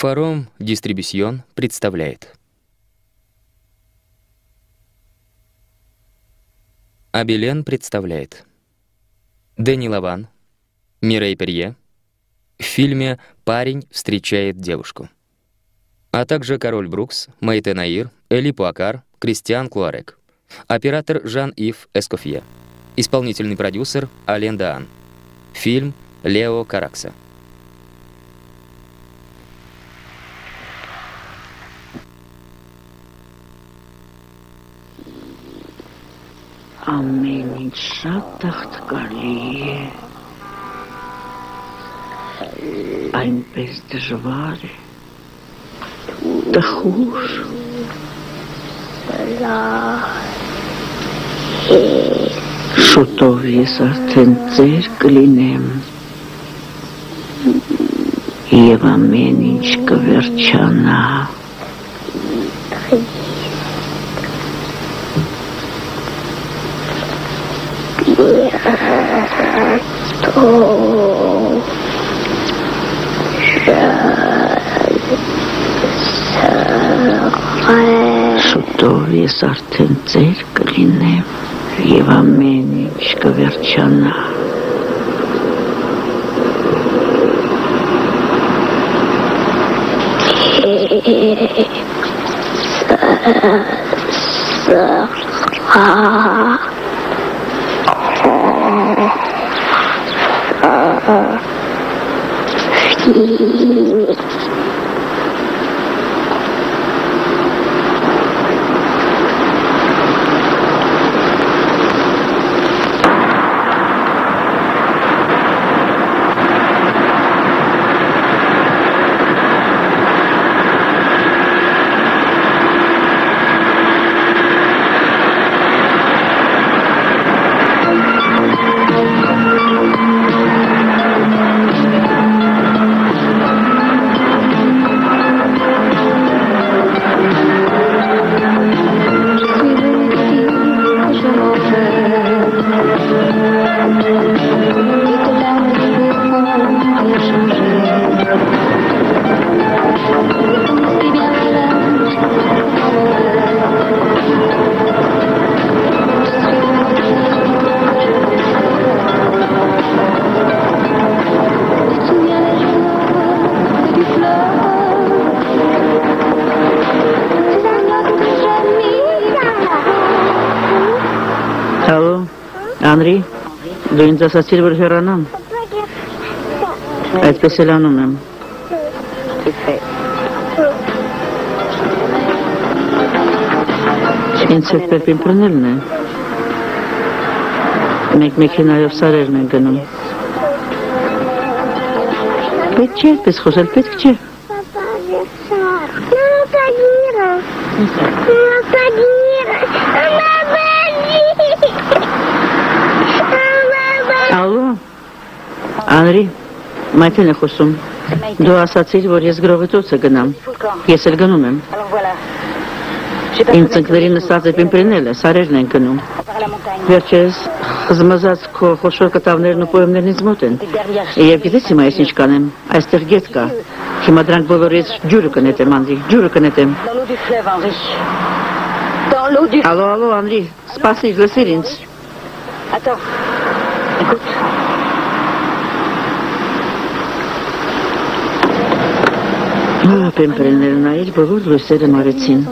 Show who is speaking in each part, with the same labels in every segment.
Speaker 1: Фаром Дистрибьюсьон представляет. Абелен представляет. Дени Лаван, Мирей Перье в фильме «Парень встречает девушку», а также Кароль Брукс, Мэйте Наир, Эли Пуакар, Кристиан Клуарек, оператор Жан-Ив Эскофье, исполнительный продюсер Ален Даан. Фильм Лео Каракса.
Speaker 2: Ամեն ինչ շատ տաղտկալի է, այնպես դժվար է, տխուր, շուտով ես արդեն ծեր կլինեմ և ամեն ինչ կվերջանա։ Շուտով ես արդեն ծեր կլինեմ և ամեն ինչ կվերջանա։ Անրի, դու ինձ ասացիր, որ հեռանամ։ Այդպես էլ անում եմ։ Ինձ հետ պետք ընտրնելն է։ Մենք մեքենայով սարերն են գնում։ Պետք չէ այդպես խոսել, պետք չէ։ Ալո, Անրի, Մայթեն է խոսում, դու ասացիր, որ ես գրողի գնամ, ես էլ գնում եմ, իմ ծնկներին նստած է պիմպրինել է, սարերն են գնում, վերջերս խզմզած քո խոշոր կտավներն ու պոյմներն ինձ մոտ են, և գիտես հիմա ես ինչ կանեմ, այստեղ գետ կա, հիմա դրանք բոլորից ջուրը կնետեմ, Անրի, ջուրը կնետեմ։ Ալո, Անրի, սպասիր, լսիր ինձ։ Պեմպրեներն այլ բոլոր լույսերը մարեցին։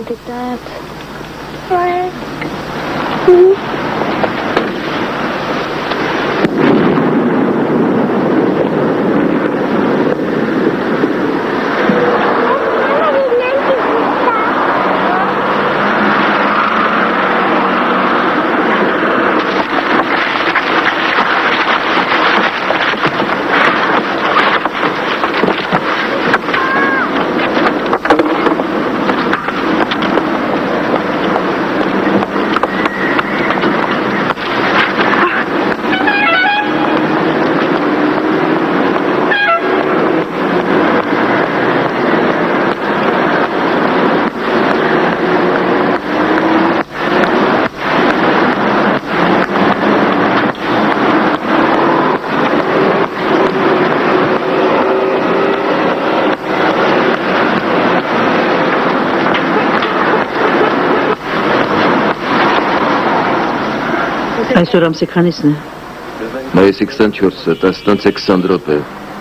Speaker 2: Այսօր ամսի քանիսն է։
Speaker 3: Մայիսի 24-ը, 10:20 րոպե։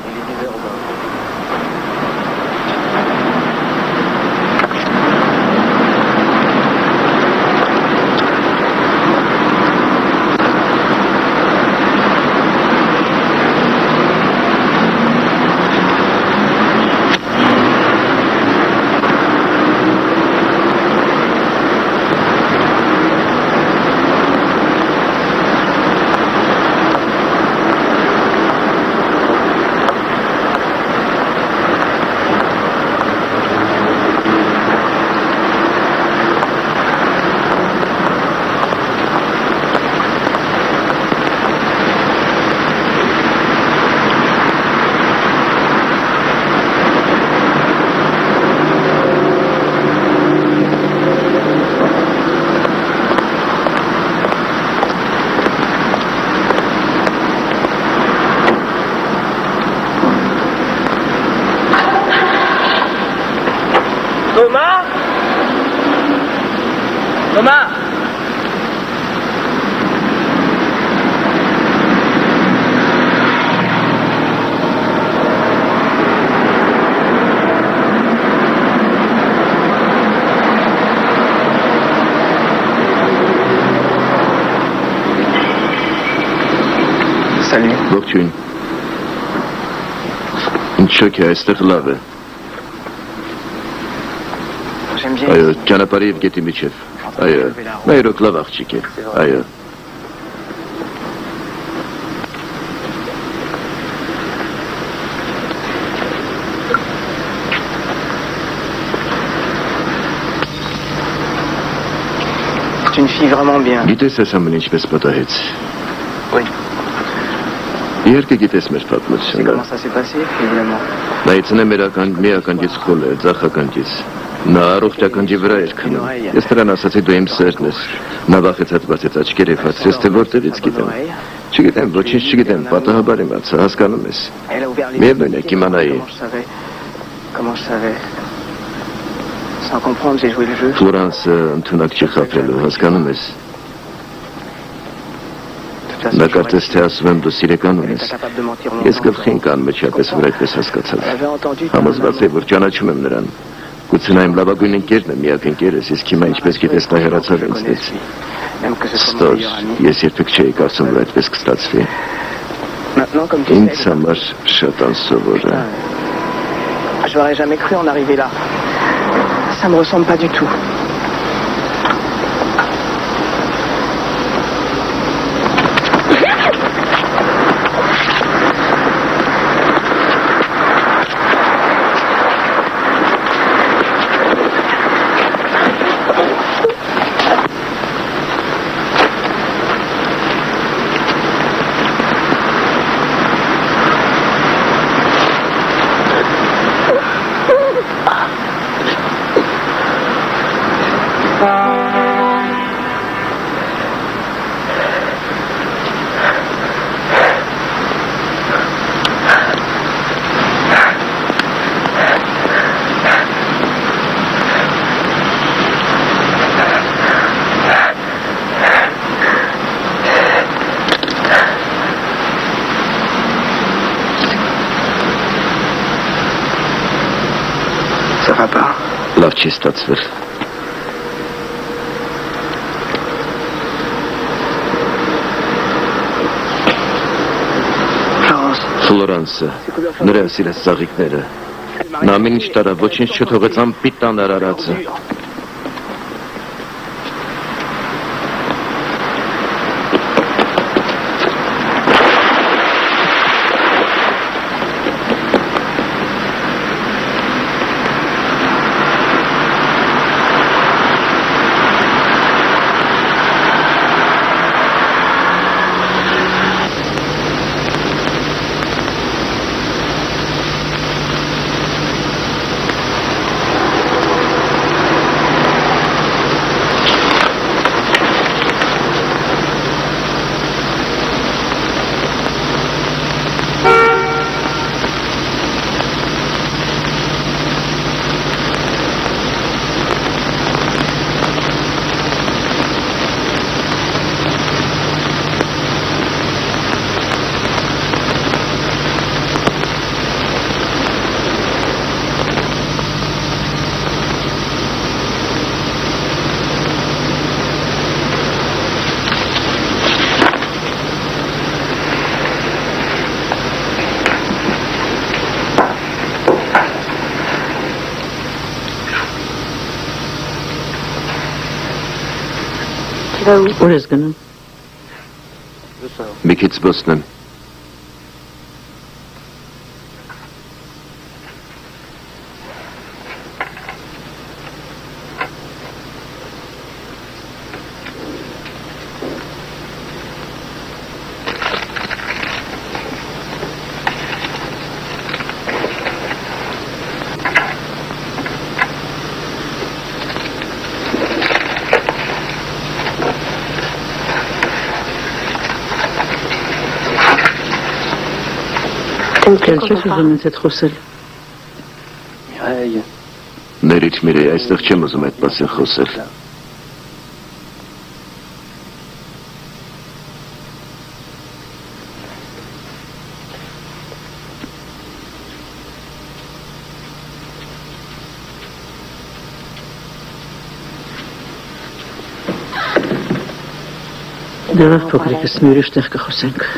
Speaker 4: Thomas!
Speaker 3: Salut. Ողջույն։ Ինչ շոկ է այստեղ լավ է։ Այո, ճանապարհի եւ գետի միջև։ Այո, մայրոք լավ աղջիկ է։ Այո։
Speaker 4: C'est une fille vraiment bien.
Speaker 3: Գիտես այս ամեն ինչպես պատահեց։
Speaker 4: Oui.
Speaker 3: Իհարկե գիտես մեր պատմությունը։
Speaker 4: Comment ça s'est passé, évidemment.
Speaker 3: Նայեցնե մեր միական գից խոլ է, ձախական գից։ Նա առողջ ականջի վրա էր քնում։ Ես նրան ասացի դու իմ սերն ես։ Նա վախեցած բացեց աչքերը եւ հարցրեց թե որտեղից գիտեմ։ Չգիտեմ, ոչինչ չգիտեմ, պատահաբար իմացա, հասկանում ես։ Միևնույն է, կիմանայի։
Speaker 4: Comment je savais? Sans comprendre, j'ai joué le jeu.
Speaker 3: Ֆլորանսը ընդունակ չի խաբրելու, հասկանում ես։ Նա կարծես թե ասում եմ դու սիրեկանում ես։ Ես գլխին կան մեջապես որ այդպես հասկացավ։ Համոզված եմ, որ ճանաչում եմ նրան։ Գուցե նա իմ լավագույն ընկերն է, միակ ընկերս, իսկ հիմա ինչպես գիտես նա հեռացավ ինձնից։ Ստոր, ես երբեք չէի կարծում, որ այդպես կստացվի։ Ինձ համար շատ անսովոր է։
Speaker 4: Je n'aurais jamais cru en arriver là. Ça me ressemble pas du tout.
Speaker 3: Լավ չի ստացվել։ Ֆլորանսը, նրա սիրած ծաղիկները։ Նա ամեն ինչ տարավ, ոչինչ չթողեց անպիտան արարածը։
Speaker 2: Ուր ես գնում։
Speaker 3: Մի քիչ զբոսնեմ։
Speaker 2: Էլ չես ուզում ինձ հետ խոսել։
Speaker 3: Ներիչ Միրեյ, այստեղ չեմ ուզում այդ մասին խոսել։
Speaker 2: Դեռ փոքրիկս մի ուրիշ տեղ կխոսենք։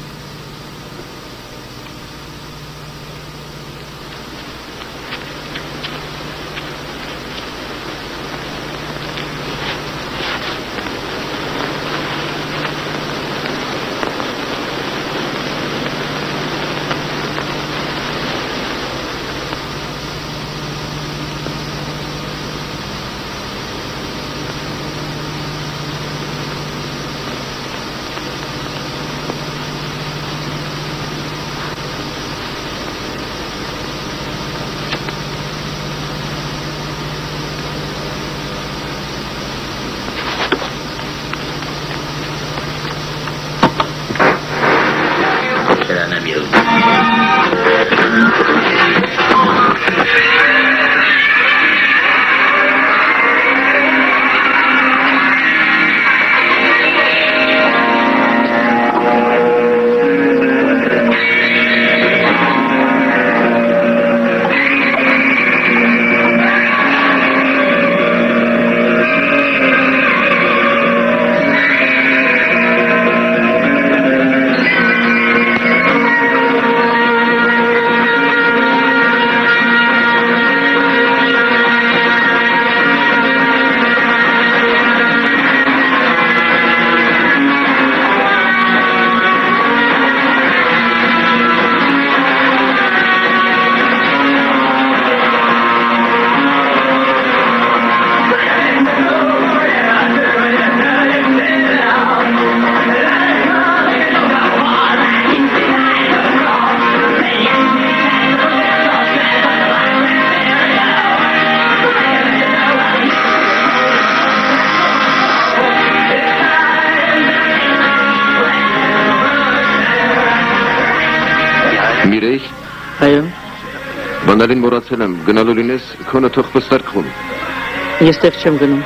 Speaker 3: Այո։ Բանալին մոռացել եմ, գնալու լինես, քոնը թող պստարկվում։
Speaker 2: Ես տեղ չեմ գնում։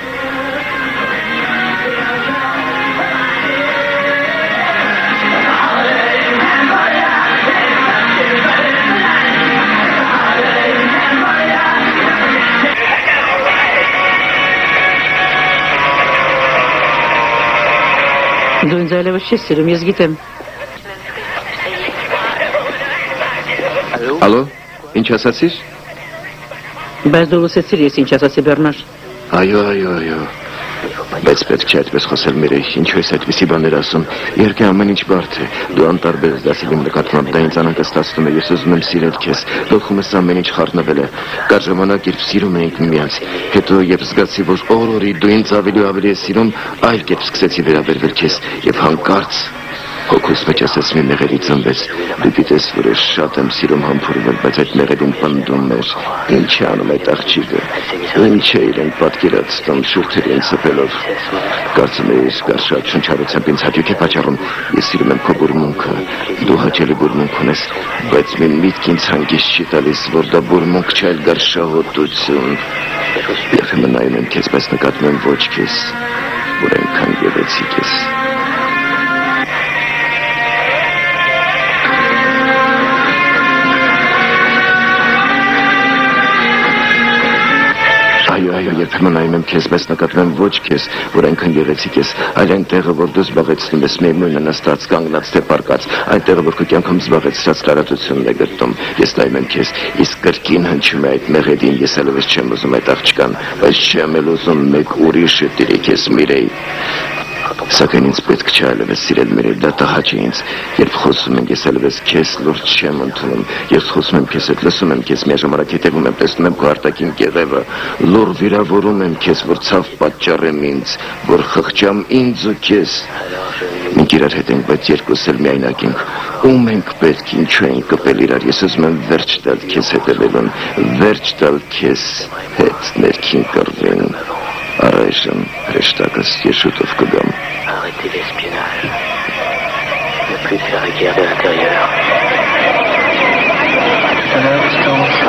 Speaker 2: Դու ինձ այլևս չես սիրում, ես գիտեմ։
Speaker 3: Ալո, ինչ ասացիր։
Speaker 2: Բայց դու լսեցիր ես ինչ ասացի Բեռնար։
Speaker 3: Այո։ Բայց պետք չէ այդպես խոսել Միրեյ, ինչու ես այդպիսի բաներ ասում։ Իհարկե ամեն ինչ բարդ է։ Դու անտարբեր ես դասել իմ նկատմամբ, դա ինձ անկասկածում է, ես ուզում եմ սիրել քեզ։ Գլխում ես ամեն ինչ խառնվել է։ Կար ժամանակ, երբ սիրում էինք միմյանց։ Հետո երբ զգացի, որ օր-օրի դու ինձ ավելի ես սիրում, այլ կերպ սկսեցի վերաբերվել քեզ եւ հանկարծ հոգուս մեջ ասես մի մեղեդի ծնվեց։ Դու գիտես, որ ես շատ եմ սիրում համբուրվել, բայց այդ մեղեդին պնդում էր։ Ինչ է անում այդ աղջիկը։ Ինչ է իրեն պատկերացնում շուրթերին սպելով։ Կարծում ես, կար շատ շնչառությամբ ինձ հաճույք է պատճառում։ Ես սիրում եմ քո բուրմունքը։ Դու հաճելի բուրմունք ունես, բայց մի միտք ինձ հանգիստ չի տալիս, որ դա բուրմունք չէ, այլ գարշահոտություն։ Երբեմն նայում եմ քեզ, բայց նկատում եմ ոչ քեզ, որ այնքան գեղեցիկ ես։ Այո, երբեմն նայում եմ քեզ, բայց նկատում եմ ոչ քեզ, որ այնքան գեղեցիկ ես, այլ այն տեղը, որ դու զբաղեցնում ես միևնույնը նստած, կանգնած թե պառկած, այն տեղը, որ քո կյանքում զբաղեցրած տարածությունն է գտնում։ Ես նայում եմ քեզ, իսկ կրկին հնչում է այդ մեղեդին, ես այլևս չեմ ուզում այդ աղջկան, բայց չեմ էլ ուզում մեկ ուրիշը տիրի քեզ Միրեյ։ Սակայն ինձ պետք չէ այլևս սիրել մեր դա տհաճ է ինձ, երբ խոսում ենք ես այլևս քեզ լուրջ չեմ ընդունում, ես խոսում եմ քեզ հետ, լսում եմ քեզ, միաժամանակ հետևում եմ, տեսնում եմ քո արտաքին կեղևը, լուր վիրավորում եմ քեզ, որ ցավ պատճառեմ ինձ, որ խղճամ ինձ ու քեզ։ Մենք իրար հետ ենք, բայց երկուս էլ միայնակ ենք, ում ենք պետք, ինչու ենք կպել իրար, ես ուզում եմ վերջ տալ քեզ հետևելուն, վերջ տալ քեզ հետ ներքին կռվին, առայժմ հրեշտակս ես շուտով կգամ։
Speaker 5: Arrêtez l'espionnage. Ne plus faire la guerre de l'intérieur. Tout à l'heure, distance.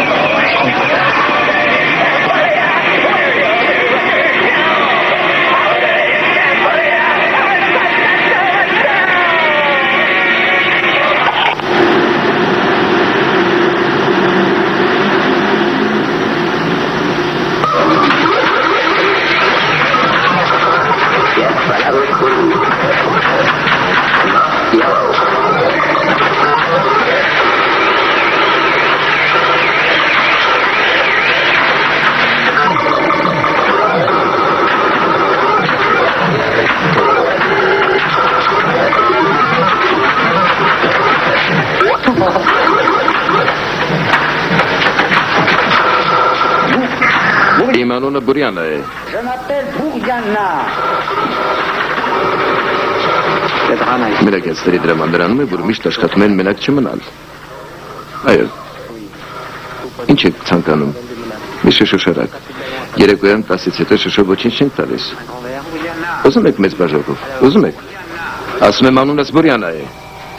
Speaker 3: Իմ անունը Բուրյանա է։
Speaker 4: Je m'appelle Bouriana.
Speaker 3: Մեր ագենստերի դրաման դրանում է, որ միշտ աշխատում են մենակ չմնալ։ Այո։ Ինչ եք ցանկանում։ Մի շշո շարակ։ Երեկոյան 10-ից հետո շշո ոչինչ չենք տալիս։ Ուզում եք մեծ բաժակով։ Ուզում եք։ Ասում եմ անունս Բուրյանա է։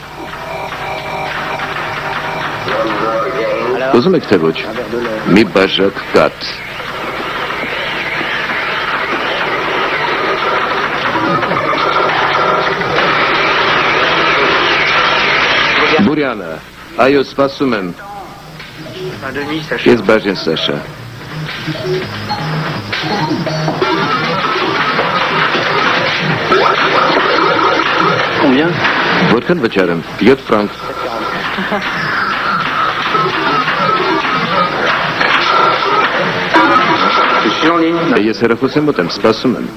Speaker 3: Ուզում եք թե ոչ։ Մի բաժակ կաթ։ Բուրյանա, այո, սպասում եմ։ Ես բաժին Սաշա։
Speaker 4: Combien?
Speaker 3: Որքան վճարեմ, 7 ֆրանկ։
Speaker 4: Je suis en ligne.
Speaker 3: Ես հեռախոսի մոտ եմ, սպասում եմ։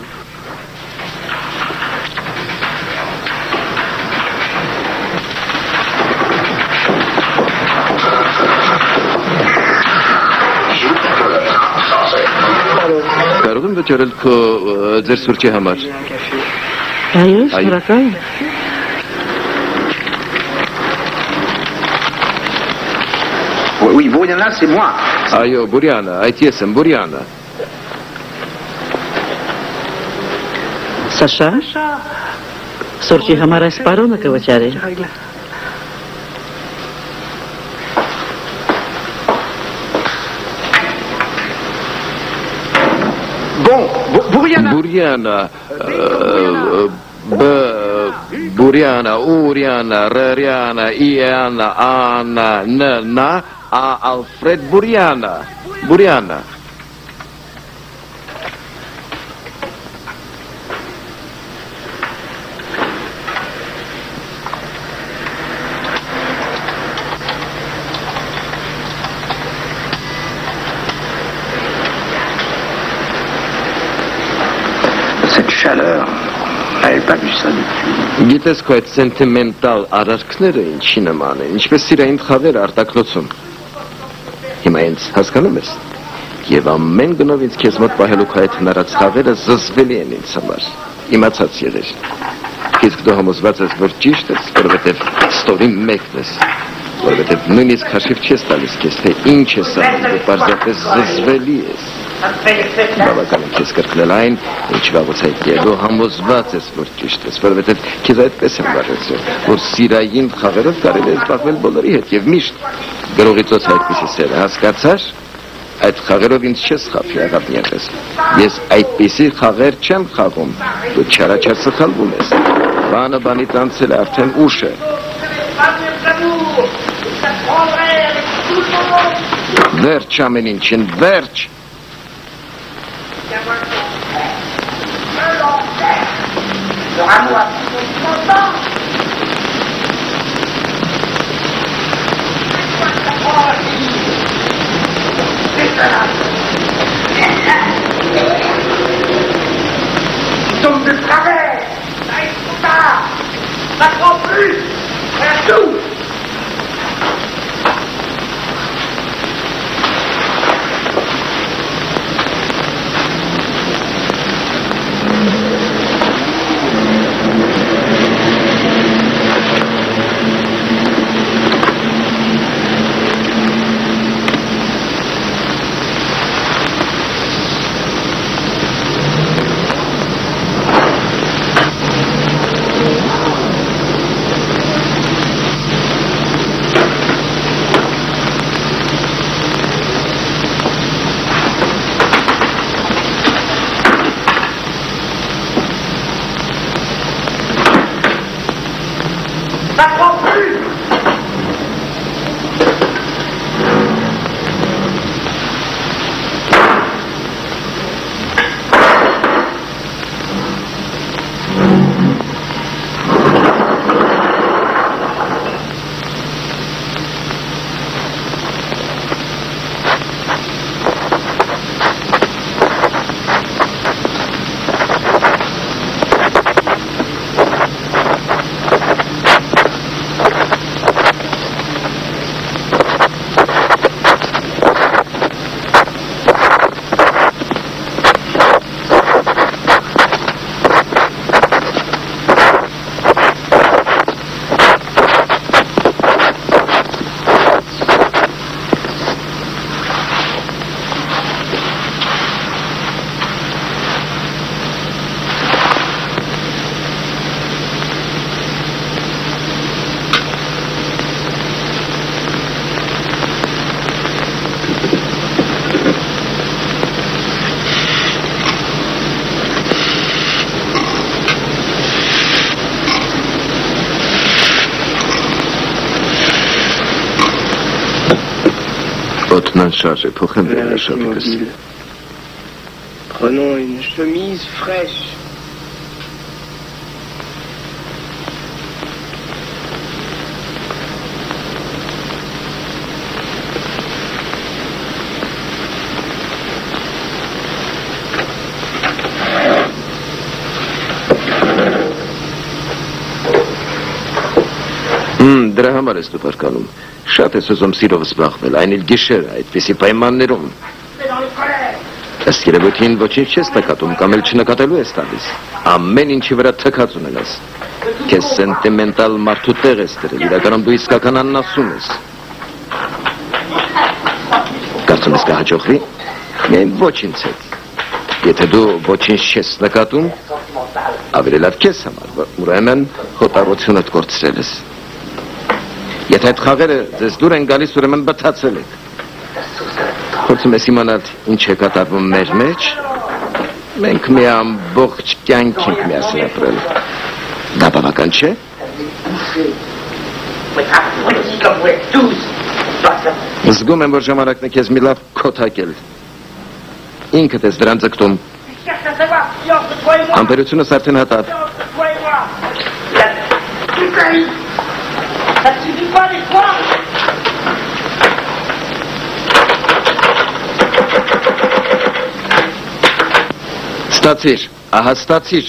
Speaker 3: Կարող եմ վճարել քո ձեր սուրճի համար։
Speaker 2: Այո, շնորհակալ։
Speaker 4: Oui, Bouriana, c'est moi.
Speaker 3: Այո, Բուրյանա, այդ ես եմ, Բուրյանա։
Speaker 2: Սաշա, սուրճի համար այս պարոնը կվճարի։
Speaker 4: Bon, Bouriana.
Speaker 3: Բուրյանա, Բուրյանա, Ուրյանա, Ռերյանա, Իանա, Անա, Ննա, Ալֆրեդ Բուրյանա, Բուրյանա։
Speaker 4: Cette chaleur, elle n'avait pas vu ça depuis.
Speaker 3: Գիտես քո այդ սենտիմենտալ արարքները ինչի նման են, ինչպես սիրային խավեր արտակնոցում։ Հիմա ինձ հասկանում ես։ Եվ ամեն գնով ինձ քեզ մոտ պահելու քո այդ հնարած խավերը զզվելի են ինձ համար։ Իմացած եղիր։ Իսկ դու համոզված ես, որ ճիշտ ես, որովհետև ստորին մեկն ես։ Որովհետև նույնիսկ հաշիվ չես տալիս քեզ, թե ինչ ես անում, դու պարզապես զզվելի ես։ Բավական է քեզ կրկնել այն, ինչ վաղուց հայտնի է, դու համոզված ես, որ ճիշտ ես, որովհետև քեզ այդպես եմ վարեցրել, որ սիրային խաղերով կարելի է զբաղվել բոլորի հետ եւ միշտ գրողիցոց այդպիսի սեր, հասկացար։ Այդ խաղերով ինձ չես խափի աղավնիապես։ Ես այդպիսի խաղեր չեմ խաղում, դու չարաչար սխալվում ես։ Բանը բանից անցել է, արդեն ուշ է։ Վերջ ամեն ինչին, վերջ։
Speaker 4: Ils tombent de travers.
Speaker 3: Ոտնանշարժ է փոխեմ վերնաշապիկս։
Speaker 4: Prenons une chemise fraîche.
Speaker 3: Դրա համար ես դու բարկանում։ Շատ ես ուզում սիրով զբաղվել, այն էլ գիշերը, այդպիսի պայմաններում։ Ըստ երևույթին ոչինչ չես նկատում կամ էլ չնկատելու ես տալիս։ Ամեն ինչի վրա թքած ունենաս։ Քեզ սենտիմենտալ մարդու տեղ ես դրել, իրականում դու իսկական աննասուն ես։ Կարծում ես կհաջողվի։ Միայն ոչինչ հետ։ Եթե դու ոչինչ չես նկատում, ավելի լավ քեզ համար, ուրեմն խոտառությունդ կորցրել ես։ Եթե այդ խաղերը ձեզ դուր են գալիս, ուրեմն բթացել եք։ Փորձում ես իմանալ ինչ է կատարվում մեր մեջ, մենք մի ամբողջ կյանք ենք միասին ապրել։ Դա բավական չէ։ Զգում եմ, որ ժամանակն է քեզ մի լավ քոթակել։ Ինքդ ես դրան ձգտում։ Համբերությունս արդեն հատավ։
Speaker 6: Ça ne suffit pas l'espoir.
Speaker 3: Ստացիր, ահա ստացիր։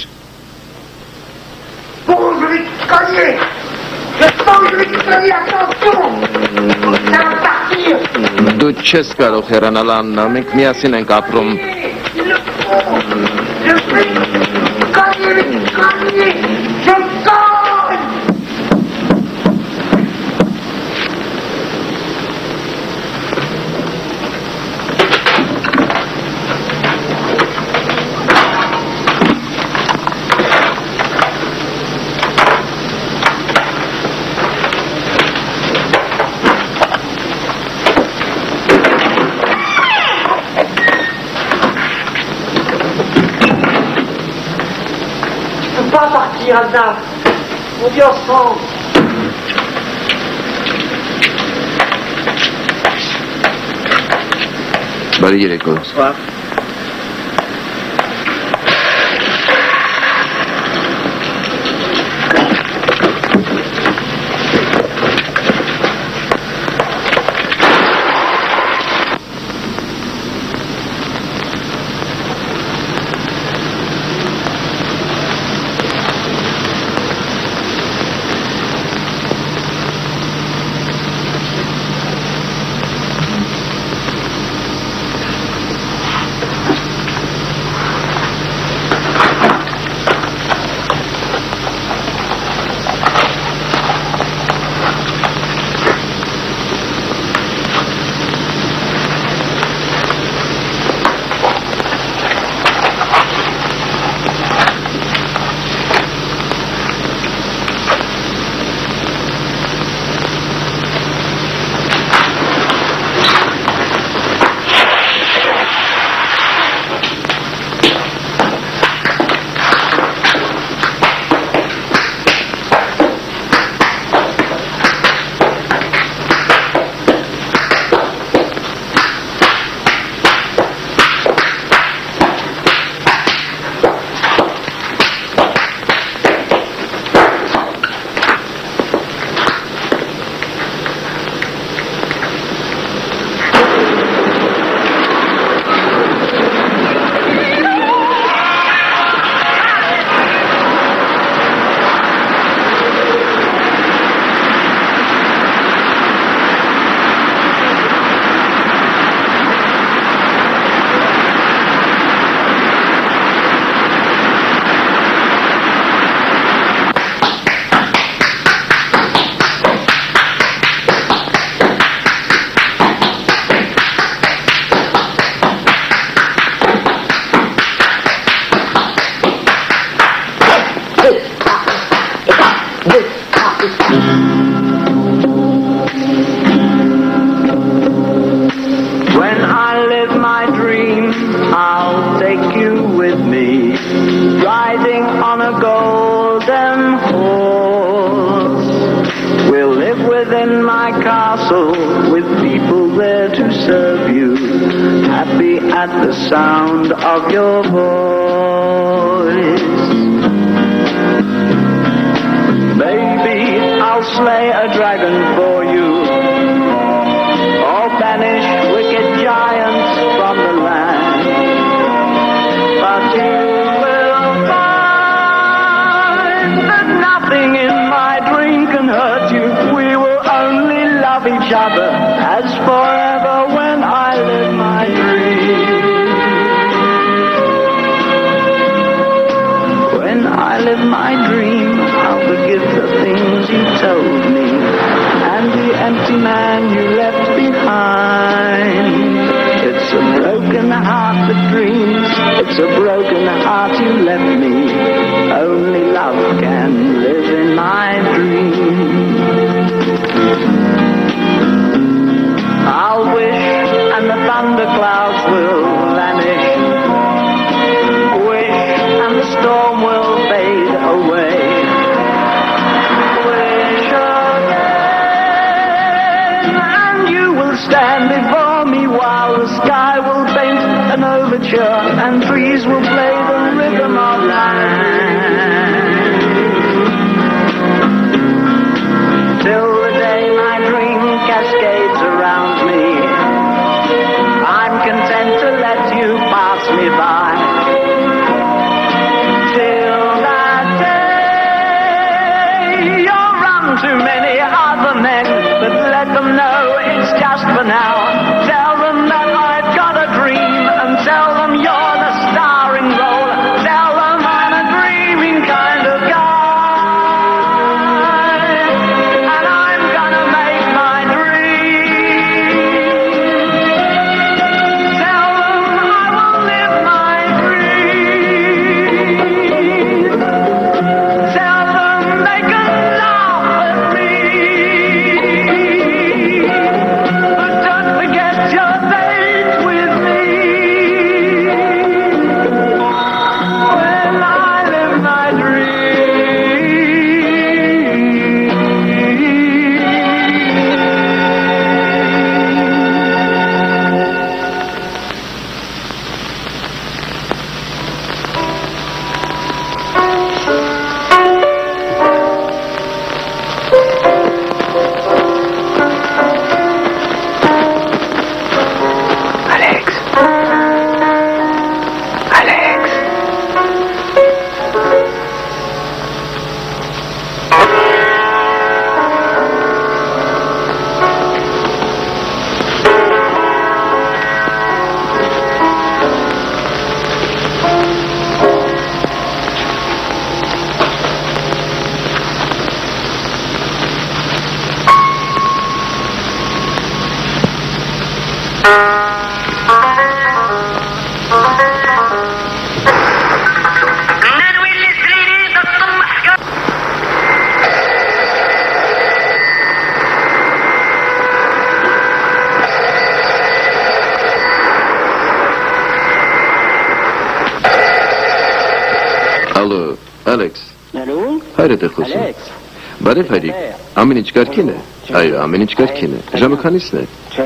Speaker 6: Bon, je vais te cogner. Je sens que je vais te cogner, attention. Ça va partir.
Speaker 3: Դու չես կարող հեռանալ Աննա, մենք միասին ենք ապրում։
Speaker 6: Il le faut. Je vais te cogner. Je cogne. Anna, on vit ensemble.
Speaker 3: Բարի երեկո։
Speaker 4: Bonsoir.
Speaker 7: serve you, happy at the sound of your voice. Maybe I'll slay a dragon for you, or banish wicked giants from the land. But you will find that nothing in my dream can hurt you. We will only love each other as forever when I live my dream. When I live my dream, I'll forgive the things you told me and the empty man you left behind. It's a broken heart that dreams, it's a broken heart you left me. Only love can live in my dream. I'll wish and the thunder clouds will vanish. Wish and the storm will fade away. Wish again and you will stand before me while the sky will paint an overture and trees will play the rhythm of life. Till the day my dream cascades around me, I'm content to let you pass me by. Till that day, you'll run to many other men, but let them know it's just for now. Tell them that I've got a dream, and tell them you're the starring role. Tell them I'm a dreaming kind of guy.
Speaker 3: Ալեքս։ Հայրդ է խոսում։ Բարև հայրիկ, ամեն ինչ կարգին է։ Այո, ամեն ինչ կարգին է։ Ժամը քանիսն է։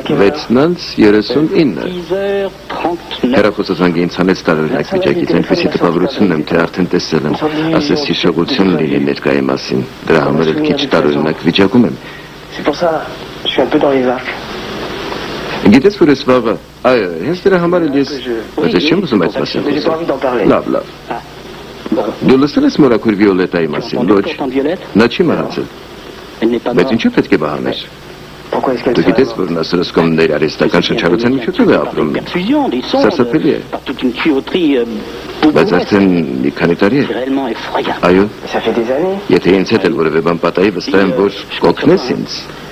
Speaker 3: 6:39։ Հեռախոսազանգը ինձ հանեց տարօրինակ վիճակից, այնպեսի տպավորություն եմ, թե արդեն տեսել եմ, ասես հիշողություն լինի ներկայի մասին։ Դրա համար էլ քիչ տարօրինակ վիճակում եմ։ Գիտես որ ես վաղը, այո, հենց դրա համար էլ ես, բայց ես չեմ ուզում այդ մասին խոսել։ Լավ։ Դու լսել ես մորաքույր Վիոլետայի մասին, ոչ, նա չի մահացել, բայց ինչու պետք է բանաներ։ Դու գիտես, որ նա սրսկոմներ արհեստական շնչառության միջոցով է ապրում, սարսափելի է, բայց արդեն մի քանի տարի է, այո, եթե ինձ հետ էլ որևէ բան պատահի, վստահ եմ, որ կօգնես ինձ։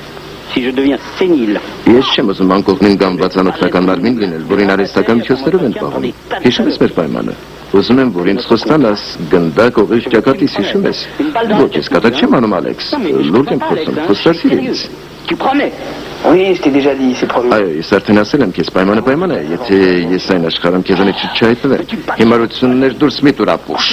Speaker 3: Ես չեմ ուզում անկողնին կամ վացանոթնական մարմին լինել, որին արհեստական միջոցներով են պահում։ Հիշում ես մեր պայմանը։ Ուզում եմ, որ ինձ խոստանաս գնդակ օղիղ ճակատիս, հիշում ես։ Ոչ, ես կատակ չեմ անում, Ալեքս, լուրջ եմ խոսում, խոստացիր ինձ։ Այո, ես արդեն ասել եմ քեզ, պայմանը է, եթե ես այն աշխարհում քեզանից չհայտնվեմ, հիմարություններ դուրս մի տուր ապուշ։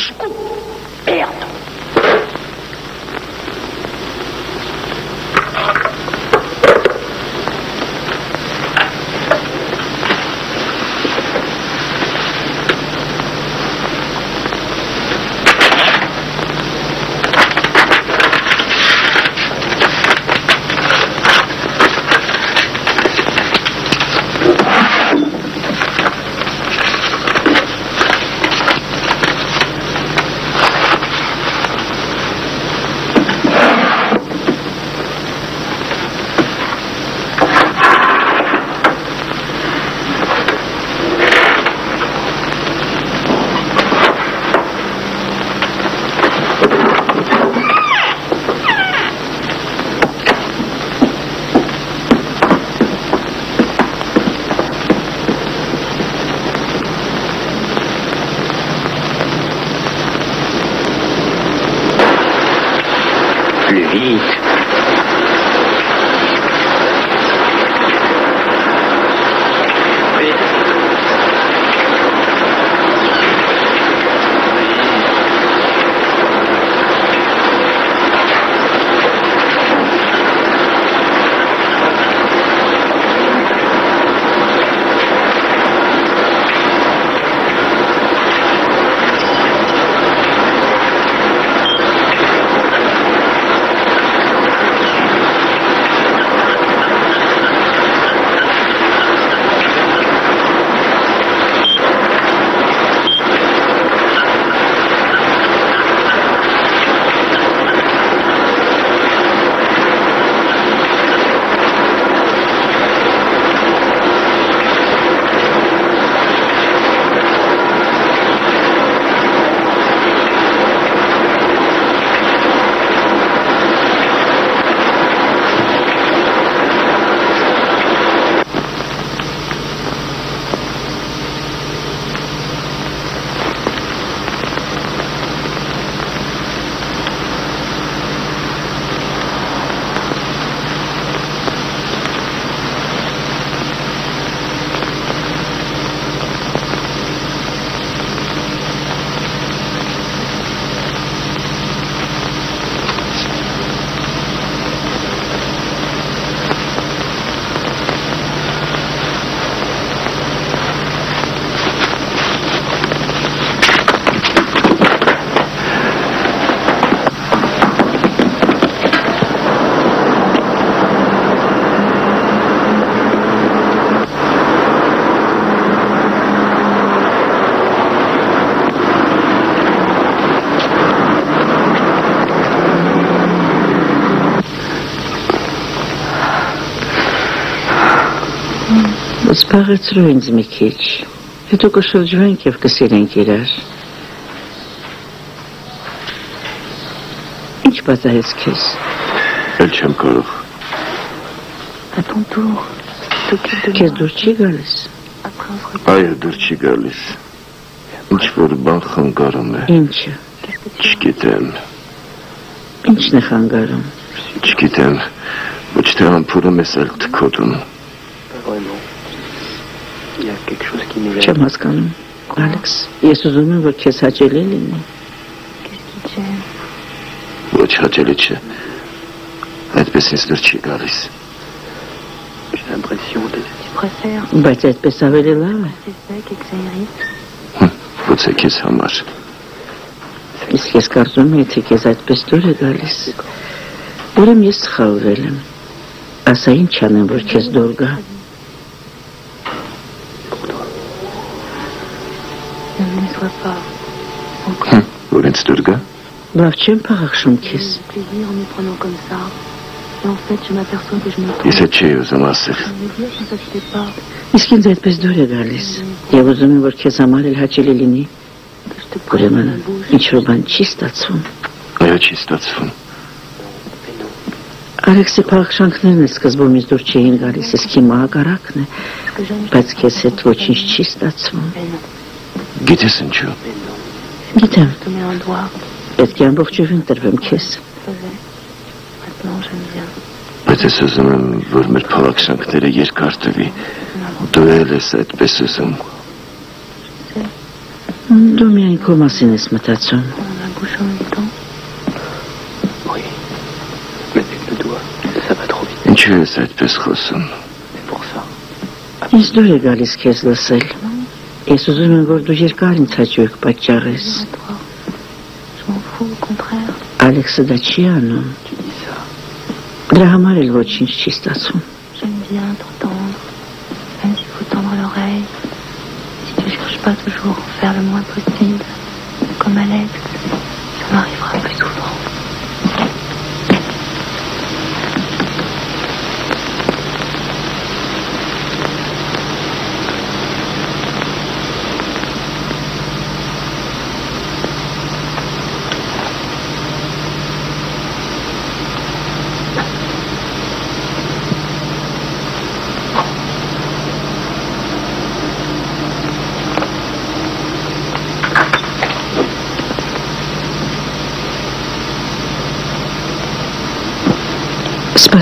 Speaker 5: vite.
Speaker 2: Սպաղեցրու ինձ մի քիչ, հետո կշրջվենք և կսիրենք իրար։ Ինչ պատահեց քեզ։
Speaker 3: Էլ չեմ կարող։
Speaker 2: Քեզ դուր չի գալիս։
Speaker 3: Այո, դուր չի գալիս։ Ինչ որ բան խանգարում է։
Speaker 2: Ինչը։
Speaker 3: Չգիտեմ։
Speaker 2: Ինչն է խանգարում։
Speaker 3: Չգիտեմ, ոչ թե ամփուրում ես, այլ թքոտում։
Speaker 2: Չեմ հասկանում, Ալեքս, ես ուզում եմ, որ քեզ հաճելի լինի։
Speaker 3: Ոչ հաճելի չէ, այդպես ինձ դուր չի գալիս։
Speaker 2: Բայց այդպես ավելի լավ է։
Speaker 3: Գուցե քեզ համար։
Speaker 2: Իսկ ես կարծում եմ, թե քեզ այդպես դուր է գալիս։ Ուրեմն ես սխալվել եմ։ Ասա ինչ անեմ, որ քեզ դուր գա։
Speaker 3: Որ ինձ դուր գա։
Speaker 2: Բավ չեմ փաղախշում քեզ։
Speaker 3: Ես այդ չի ուզում ասել։
Speaker 2: Իսկ ինձ այդպես դուր է գալիս։ Եվ ուզում եմ, որ քեզ համար էլ հաճելի լինի։ Ուրեմն ինչ-որ բան չի ստացվում։
Speaker 3: Այո, չի ստացվում։
Speaker 2: Ալեքսի փաղախշանքներն էլ սկզբում ինձ դուր չէին գալիս, իսկ հիմա հակառակն է։ Բայց քեզ հետ ոչինչ չի ստացվում։
Speaker 3: Գիտես ինչու։
Speaker 2: Գիտեմ։ Պետք է ամբողջովին տրվեմ քեզ։
Speaker 3: Բայց ես ուզում եմ, որ մեր փաղաքշանքները երկար տվի։ Դու էլ ես այդպես ուզում։
Speaker 2: Դու միայն քո մասին ես մտածում։
Speaker 3: Ինչու ես այդպես խոսում։
Speaker 2: Ինձ դուր է գալիս քեզ լսել։ Ես ուզում եմ, որ դու երկար ինձ հաճույք պատճառես։ Ալեքսը դա չի անում։ Դրա համար էլ ոչինչ չի ստացվում։
Speaker 8: J'aime bien t'entendre, même s'il faut tendre l'oreille. Si tu cherches pas toujours à faire le moins possible, comme Alex, ça m'arrivera plus souvent.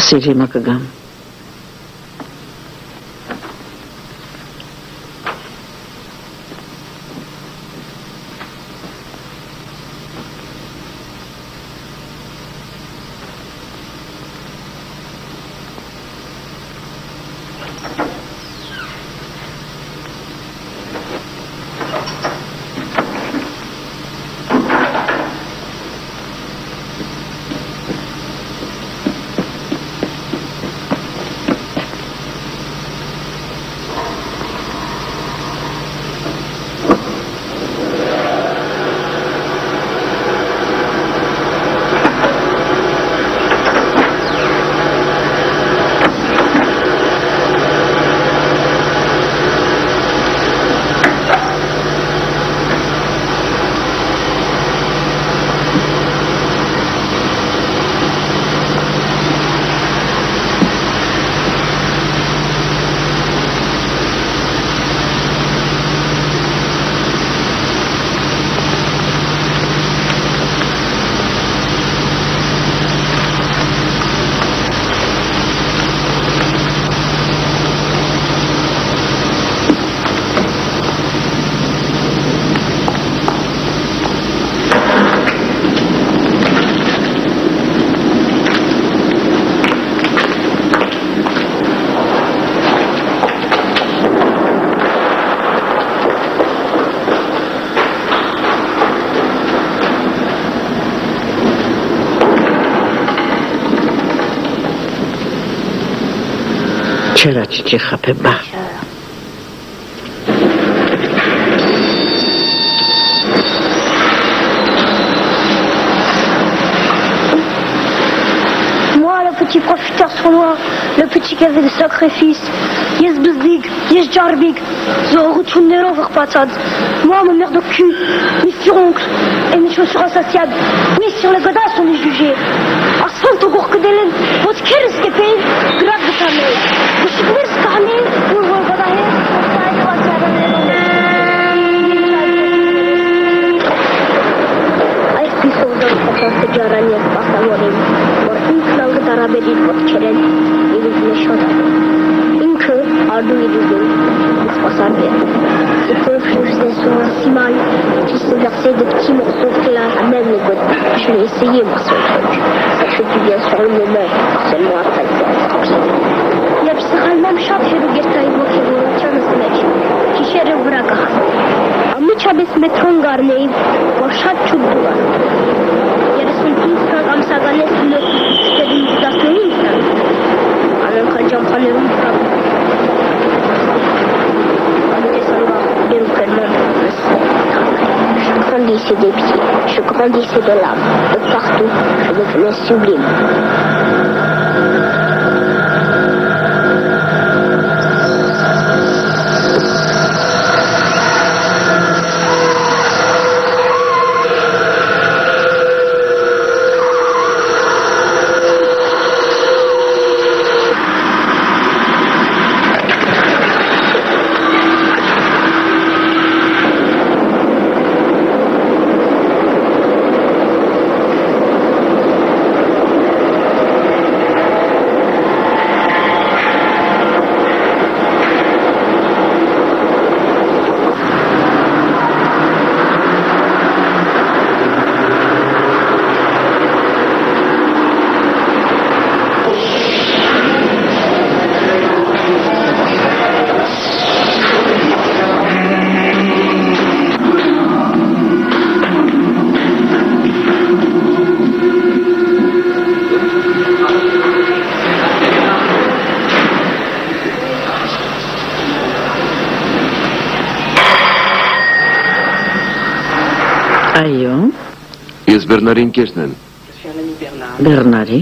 Speaker 2: Վասիլի մակգամ։ چرا چی خپه با
Speaker 9: Petit profiteur sournois, le petit qui avait des sacrifices. Yes Bezdig, yes Jarbig, zo retournero verpassad. Moi, ma mère de cul, mes furoncles et mes chaussures insatiables. Oui, sur les godasses, on est jugé. Asfalt au gourkedelen, votre keres que paye, grave de ta mère. Je suis venu ce carnet, pour le godahe, Aici puis sauveur, parce que Jarani est pas savoir. Tarabedin Botcheren, il est méchant. Inque, Ardu Idugin, c'est pas ça bien. C'est pour que soit si mal, qui se versait de petits morceaux de glace à même les gouttes. Je l'ai essayé, moi, ce truc. Ça fait du bien sur le moment, seulement après le temps. Il y a psychalement chat chez le guetta et qui vous retient le smash. Qui cherche le braga. Amici abis metron garnei, ou chat chudua. Il y a des sentins comme ça, le Je grandissais des pieds, je grandissais de l'âme, de partout, je devenais sublime.
Speaker 2: Այո։
Speaker 3: Ես Բեռնարի ընկերն եմ։
Speaker 2: Բեռնարի։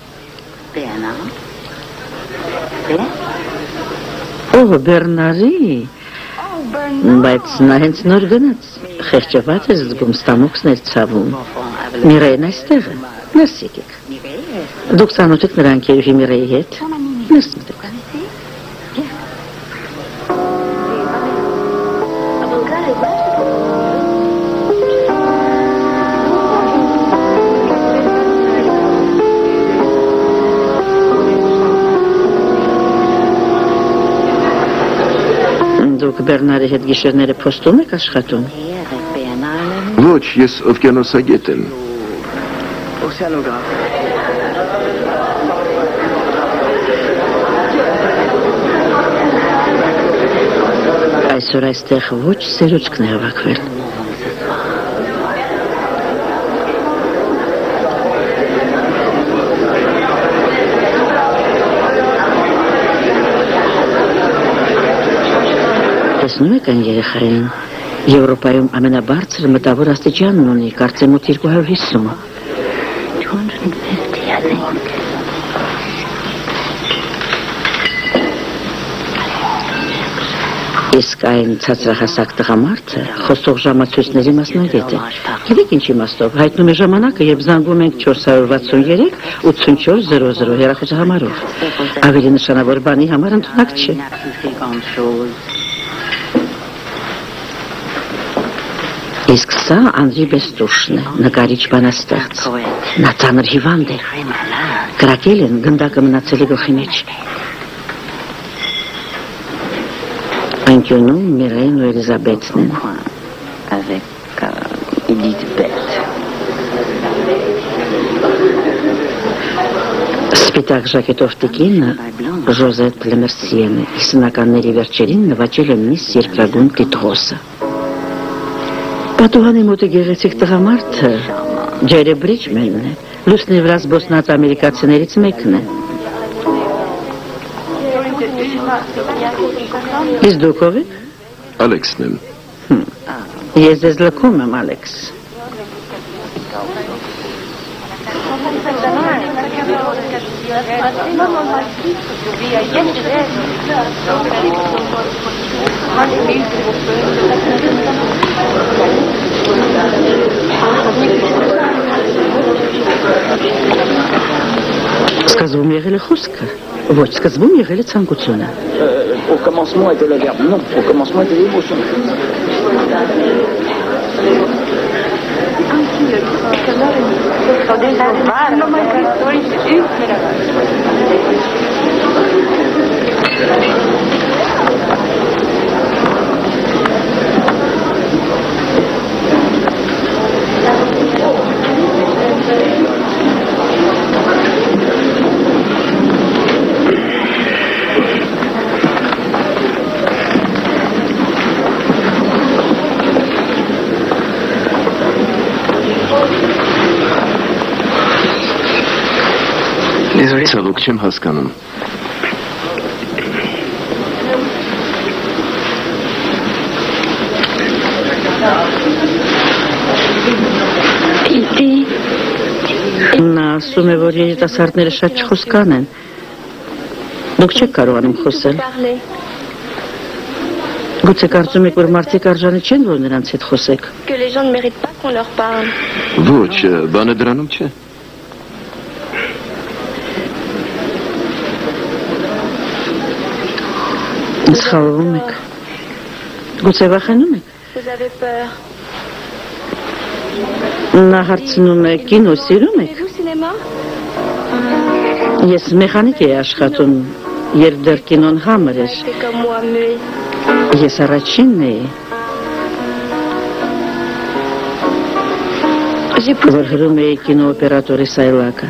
Speaker 2: Ո՞վ Բեռնարի։ Բայց նա հենց նոր գնաց։ Խեղճված էր զգում, ստամոքսն էր ցավում։ Միրեյն այստեղ է։ Ներս եկեք։ Դուք ծանոթ եք նրա ընկերուհի Միրեյի հետ։ Ներս մտեք։ դուք Բեռնարի հետ գիշերները փոստում եք աշխատում։
Speaker 3: Ոչ, ես օվկիանոսագետ եմ։
Speaker 4: Océanographe.
Speaker 2: Այսօր այստեղ ոչ սերուցքն է հավաքվել։ Տեսնում եք այն երեխային, Եվրոպայում ամենաբարձր մտավոր աստիճանն ունի, կարծեմ մոտ 250։
Speaker 8: 250, I think.
Speaker 2: Իսկ այն ցածրահասակ տղամարդը խոսող ժամացույցների մասնագետ է։ Գիտեք ինչ իմաստով, հայտնում է ժամանակը, երբ զանգում ենք 463 8400 հեռախոսահամարով։ Ավելի նշանավոր բանի համար ընդունակ չէ։ Իսկ սա Անդրի Բեստուշն է, նկարիչ բանաստեղծ։ Նա ծանր հիվանդ է։ Կրակել են, գնդակը մնացել է գլխի մեջ։ Անկյունում Միրեյն ու Էլիզաբեթն են։ Սպիտակ ժակետով տիկինը Ժոզետ Լեմերսիեն է, իսնականների վերջերին նվաճել է միս երկրագույն Տիտրոսը։ Պատուհանի մոտը գեղեցիկ տղամարդը Ջերի Բրիջմենն է, լուսնի վրա զբոսնած ամերիկացիներից մեկն է։ Իսկ դուք ով եք?
Speaker 3: Ալեքսն եմ։
Speaker 2: Ես ձեզ լքում եմ, Ալեքս։ Սկզբում եղել է խոսքը, ոչ, սկզբում եղել է ցանկությունը։
Speaker 4: Au commencement était le verbe non, au commencement était l'émotion.
Speaker 3: Ցավոք չեմ հասկանում։
Speaker 2: Նա ասում է, որ երիտասարդները շատ չխոսքան են։ Դուք չեք կարողանում խոսել։ Գուցե կարծում եք, որ մարդիկ արժանի չեն, որ նրանց հետ խոսեք։
Speaker 9: Que les gens ne méritent pas qu'on leur parle.
Speaker 3: Ոչ, բանը դրանում չէ։
Speaker 2: Սխալվում եք։ Գուցե վախենում եք։
Speaker 9: Vous avez peur.
Speaker 2: Նա հարցնում է, կինո սիրում եք։
Speaker 9: Vous cinéma?
Speaker 2: Ես մեխանիկ էի աշխատում, երբ դեռ կինոն համր էր։
Speaker 9: C'est comme moi, muet.
Speaker 2: Ես առաջինն էի, որ հրում էի կինոօպերատորի սայլակը։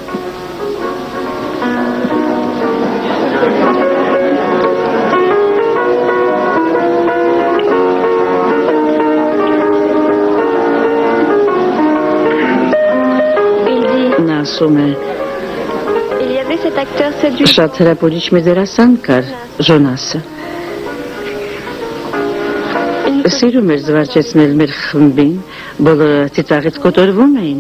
Speaker 2: Ասում է,
Speaker 9: Il y avait cet acteur séduit.
Speaker 2: շատ հրապուրիչ մի դերասան կար, Ժոնասը։ Սիրում էր զվարճեցնել մեր խմբին, բոլորը ծիծաղից կոտորվում էին։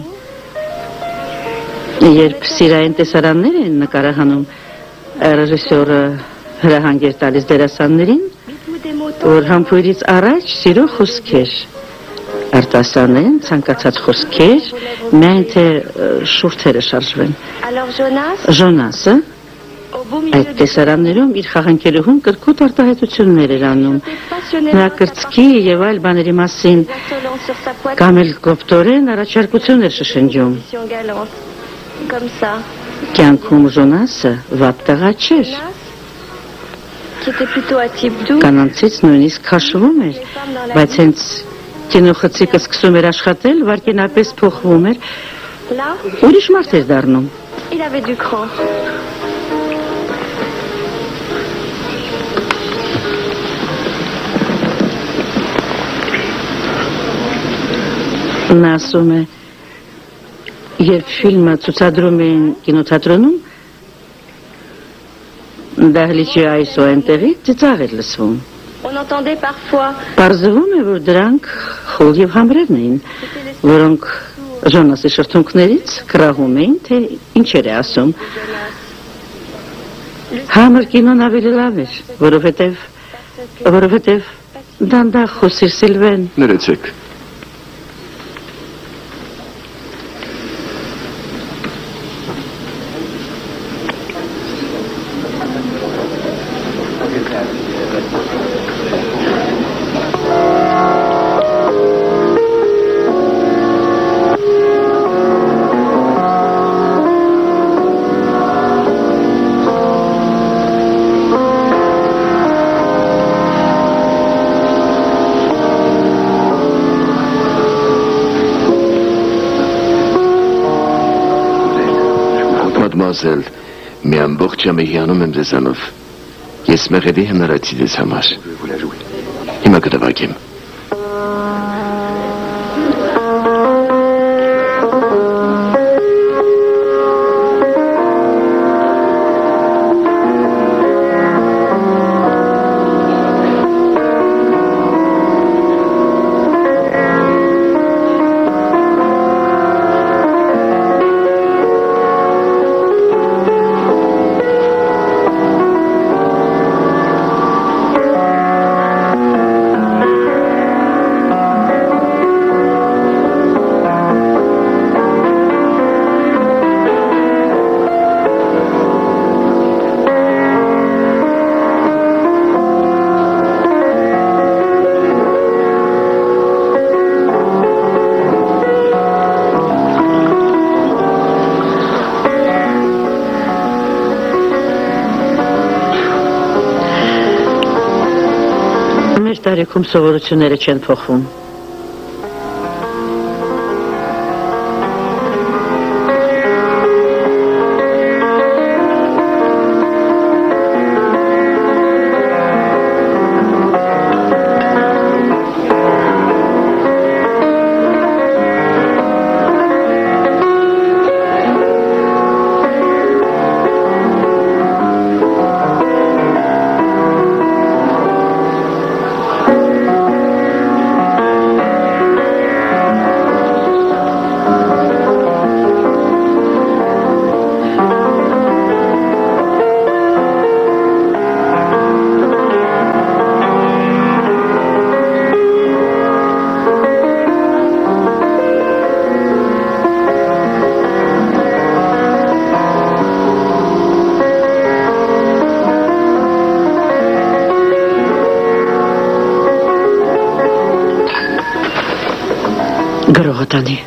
Speaker 2: Երբ սիրային տեսարաններ էին նկարահանում, ռեժիսորը հրահանգ էր տալիս դերասաններին, որ համբույրից առաջ սիրո խոսքեր արտասանեն, ցանկացած խոսքեր, միայն թե շուրթերը շարժվեն։
Speaker 9: Alors Jonas,
Speaker 2: Ժոնասը
Speaker 9: au beau milieu
Speaker 2: այդ տեսարաններում իր խաղանքելուհուն կրկոտ արտահայտություններ էր անում։ Նրա կրծքի եւ այլ բաների մասին
Speaker 9: insolent sur sa poitrine,
Speaker 2: կամ էլ կոպտորեն առաջարկություն էր շշնջում։
Speaker 9: galante, comme ça.
Speaker 2: Կյանքում Ժոնասը վատ տղա չէր։
Speaker 8: qui était plutôt à type doux.
Speaker 2: Կանանցից նույնիսկ քաշվում էր, բայց հենց կինոխցիկը սկսում էր աշխատել, վարկենապես փոխվում էր,
Speaker 8: Là,
Speaker 2: ուրիշ մարդ էր դառնում։
Speaker 8: il avait du cran.
Speaker 2: Նա ասում է, երբ ֆիլմը ցուցադրում էին կինոթատրոնում, դահլիճի այս ու այնտեղի ծիծաղ էր լսվում։
Speaker 8: On entendait parfois
Speaker 2: Պարզվում է, որ դրանք խոլ և համրերն էին, որոնք Ժոնասի շրթունքներից կրահում էին, թե ինչեր է ասում։ Համր կինոն ավելի լավ էր, որովհետև դանդաղ խոսիր Սիլվեն։
Speaker 3: Ներեցեք։ Մադմուազել, մի ամբողջ ժամը հիանում եմ ձեզանով։ Ես մեղեդի հնարացի ձեզ համար։ Հիմա կտվակեմ։
Speaker 2: Տարիքում սովորությունները չեն փոխվում։ Գրողը տանի։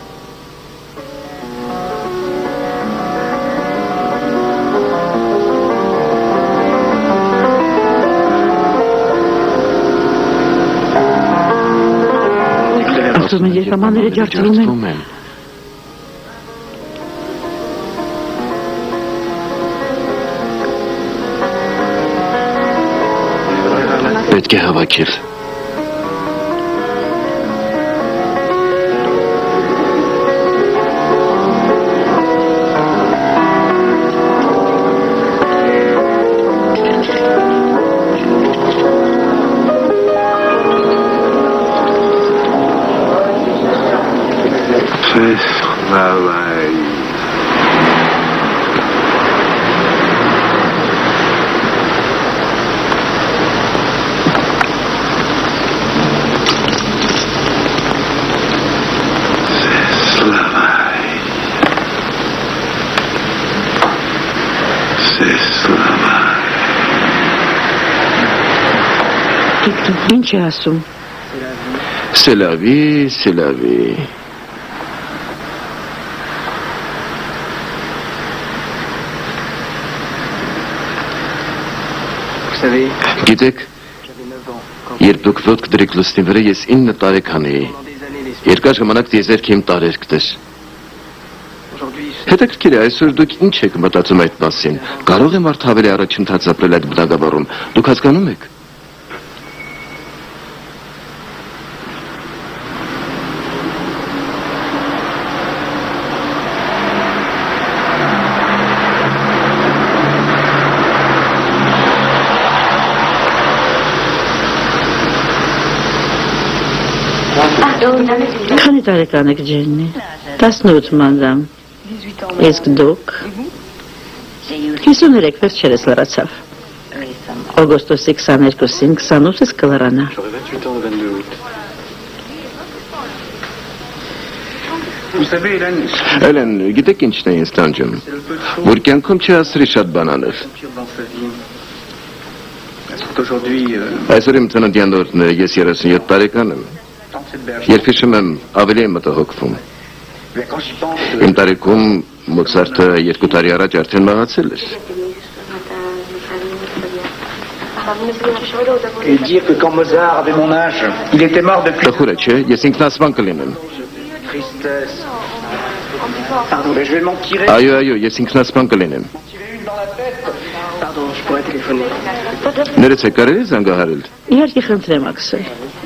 Speaker 2: Ասում են երբամանները ջարդվում են։
Speaker 3: Պետք է հավաքել։
Speaker 2: Ինչ է ասում։
Speaker 3: C'est la vie, c'est la vie. Գիտեք, երբ դուք ոտք դրեք լուսնի վրա, ես 9 տարեկան էի։ Երկար ժամանակ դիեզերք իմ տարերքներ։ Հետաքրքիր է, այսօր դուք ինչ եք մտածում այդ մասին։ Կարող է մարդ ավելի առաջընթաց ապրել այդ բնագավառում։ Դուք հասկանում եք։
Speaker 2: Քանի տարեկան եք Ջեննի։ 18 մանրամ։ Իսկ դուք 53 վերջերս լրացավ։ Օգոստոսի 22-ին 28-ից կլրանա։
Speaker 3: Էլեն, գիտեք ինչն է ինձ տանջում, որ կյանքում չհասցրի շատ բան անել։ Այսօր իմ ծննդյան օրն է, ես 37 տարեկան եմ։ Երբ հիշում եմ, ավելի եմ մտահոգվում։ Իմ տարիքում Մոցարտը 2 տարի առաջ արդեն մահացել էր։
Speaker 4: Et dire que quand Mozart avait mon âge, il était mort depuis...
Speaker 3: Տխուր է, չէ, ես ինքնասպան կլինեմ։
Speaker 4: Tristesse. Pardon, mais je vais m'en tirer.
Speaker 3: Այո, ես ինքնասպան կլինեմ։
Speaker 4: Pardon, je pourrais téléphoner.
Speaker 3: Ներեցեք, կարելի է զանգահարել։
Speaker 2: Իհարկե խնդրեմ Աքսել։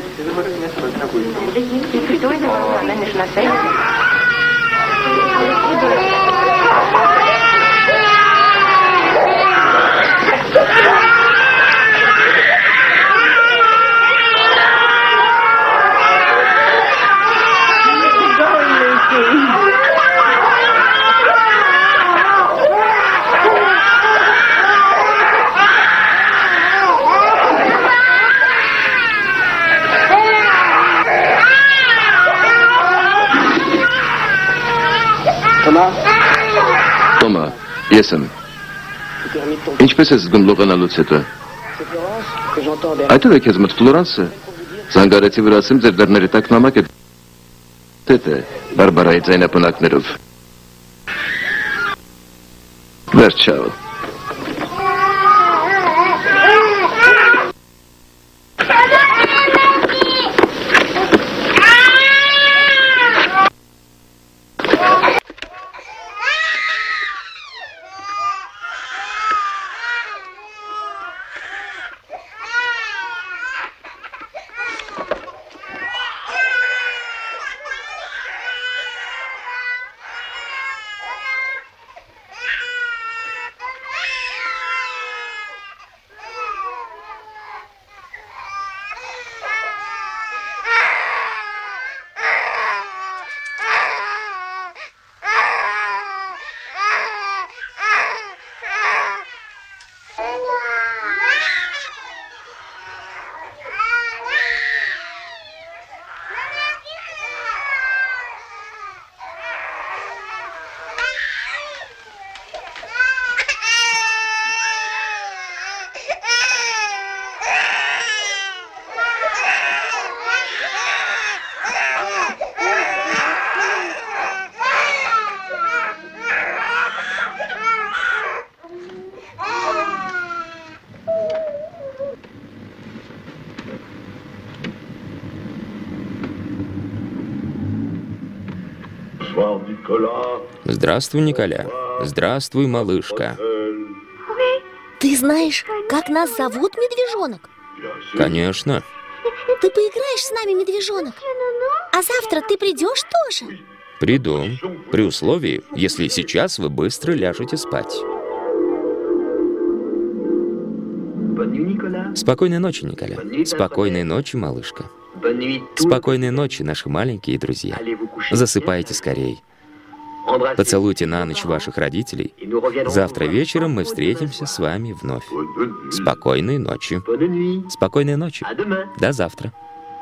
Speaker 3: Տոմա, ես եմ։ Ինչպես ես զգում լողանալուց հետո։ Այդ ով է քեզ մոտ Ֆլորանսը։ Զանգարեցի վրացիմ ձեր դռների տակ նամակ է դետը Բարբարայի ձայնապնակներով։ Վերջալ։
Speaker 1: Здравствуй, Николя. Здравствуй, малышка.
Speaker 10: Ты знаешь, как нас зовут, медвежонок?
Speaker 1: Конечно.
Speaker 10: Ты поиграешь с нами, медвежонок? А завтра ты придешь тоже?
Speaker 1: Приду. При условии, если сейчас вы быстро ляжете спать. Спокойной ночи, Николя. Спокойной ночи, малышка. Спокойной ночи, наши маленькие друзья. Засыпайте скорей. Поцелуйте на ночь ваших родителей. Завтра вечером мы встретимся с вами вновь. Спокойной ночи. Спокойной ночи. До завтра.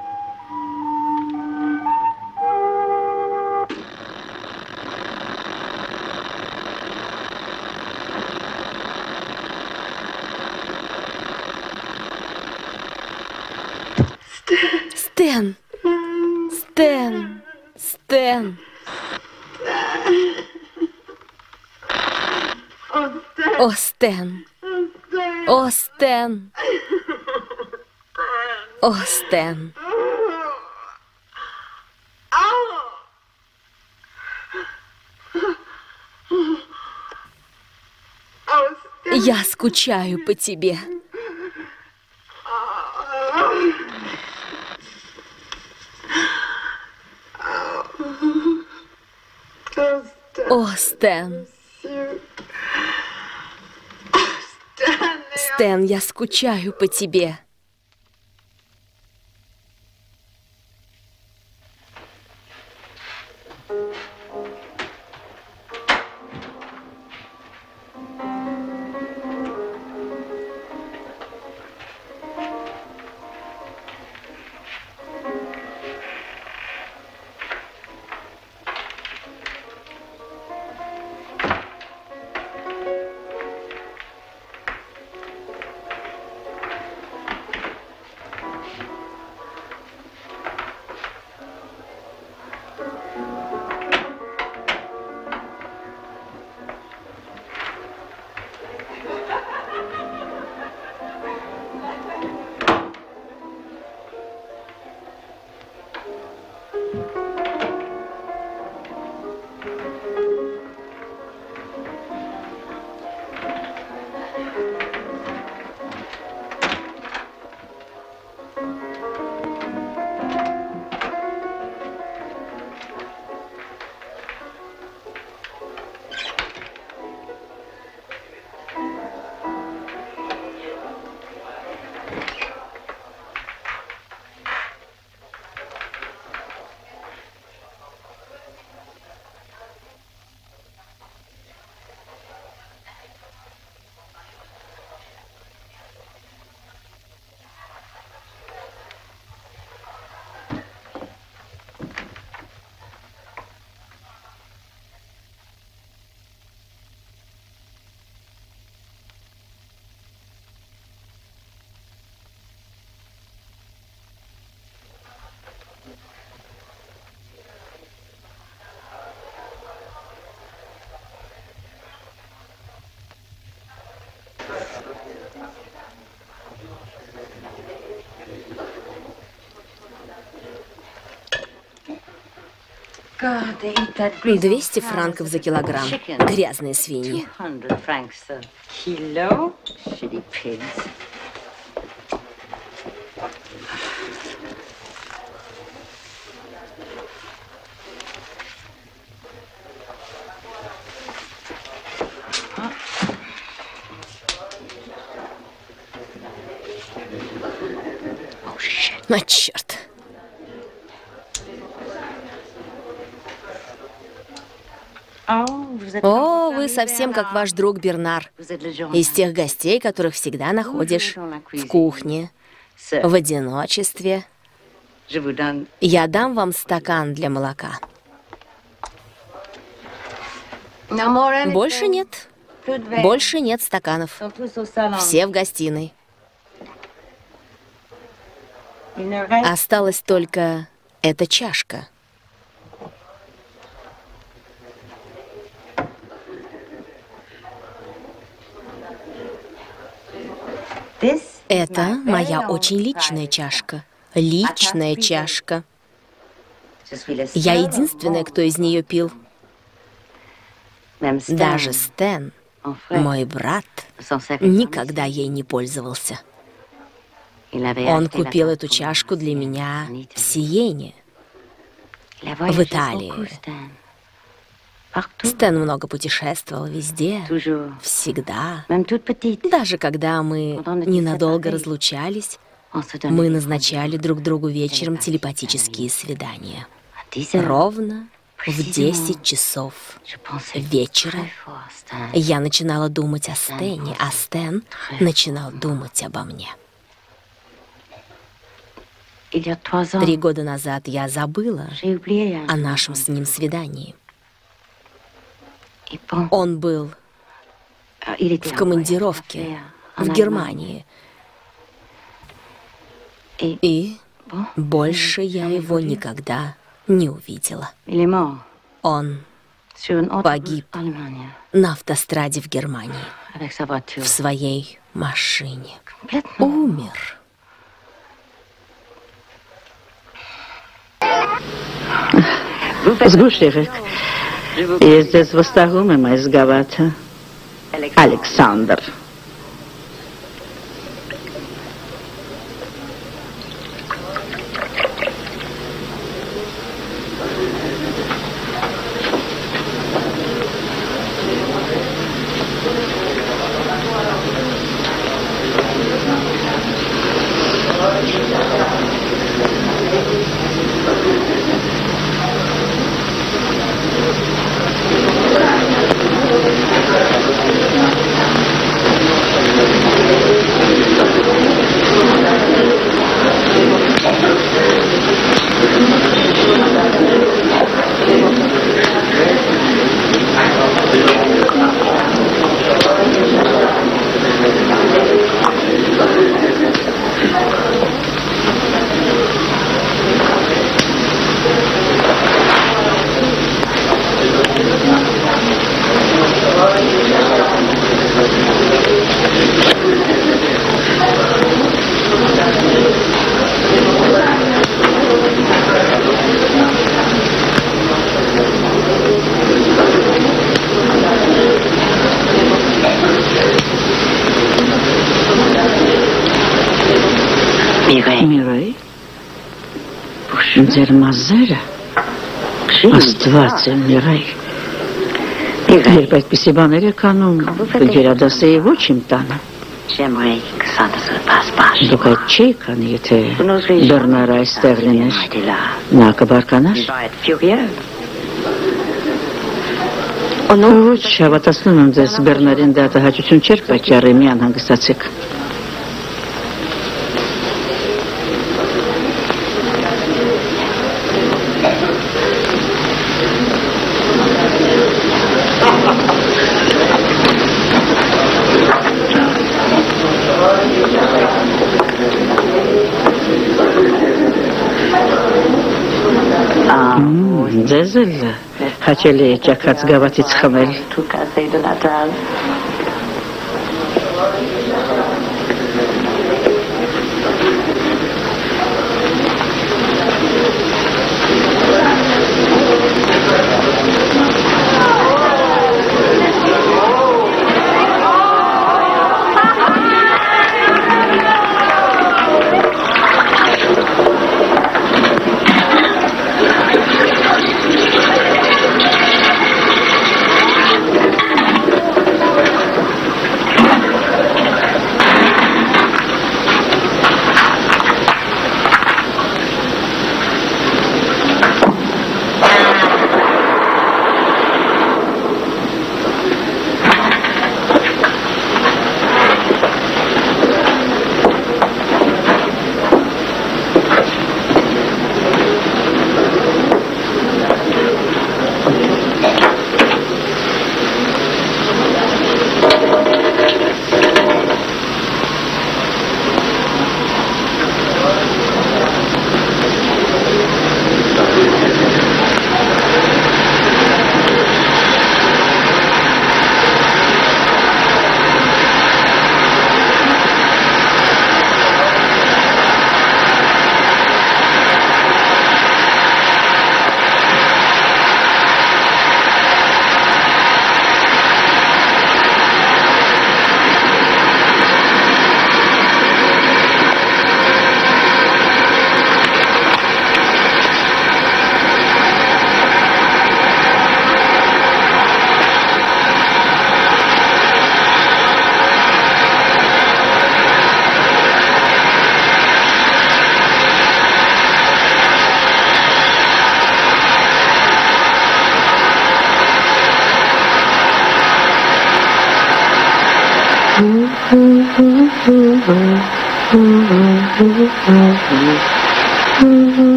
Speaker 10: Стэн! Стэн! Стэн! О, Стэн!
Speaker 11: О, Стэн! О, Стэн! Я скучаю по тебе. О, Стэн! Стэн, я скучаю по тебе. $200 франков за килограмм. Грязные свиньи. А, черт. О, вы совсем как ваш друг Бернар. Из тех гостей, которых всегда находишь в кухне, в одиночестве. Я дам вам стакан для молока. Больше нет. Больше нет стаканов. Все в гостиной. Осталась только эта чашка. Это моя очень личная чашка. Личная чашка. Я единственная, кто из нее пил. Даже Стэн, мой брат, никогда ей не пользовался. Он купил эту чашку для меня в Сиене, в Италии. Стэн много путешествовал везде, всегда. Даже когда мы ненадолго разлучались, мы назначали друг другу вечером телепатические свидания. Ровно в 10 часов вечера я начинала думать о Стэне, а Стэн начинал думать обо мне. 3 года назад я забыла о нашем с ним свидании. Он был в командировке в Германии. И больше я его никогда не увидела. Он погиб на автостраде в Германии в своей машине. Умер.
Speaker 2: Zgušivek, jezdec v Ostahume ma izgavata. Aleksandar. Mirai, ձեր մազերը Աստված է Mirai։ Երբ այդպիսի բաներ եք անում, գերադասեի ոչ իմ տանը։ Դուք այդ չէիք անի, եթե Բեռնարը այստեղ լիներ, նա կբարկանար։ Ոչ, հավատացնում եմ ձեզ, Բեռնարին դա հաճություն չէր պատճառի, մի անհանգստացեք։ Ձեզ էլ հաճելի է ճաքած գավաթից խմել։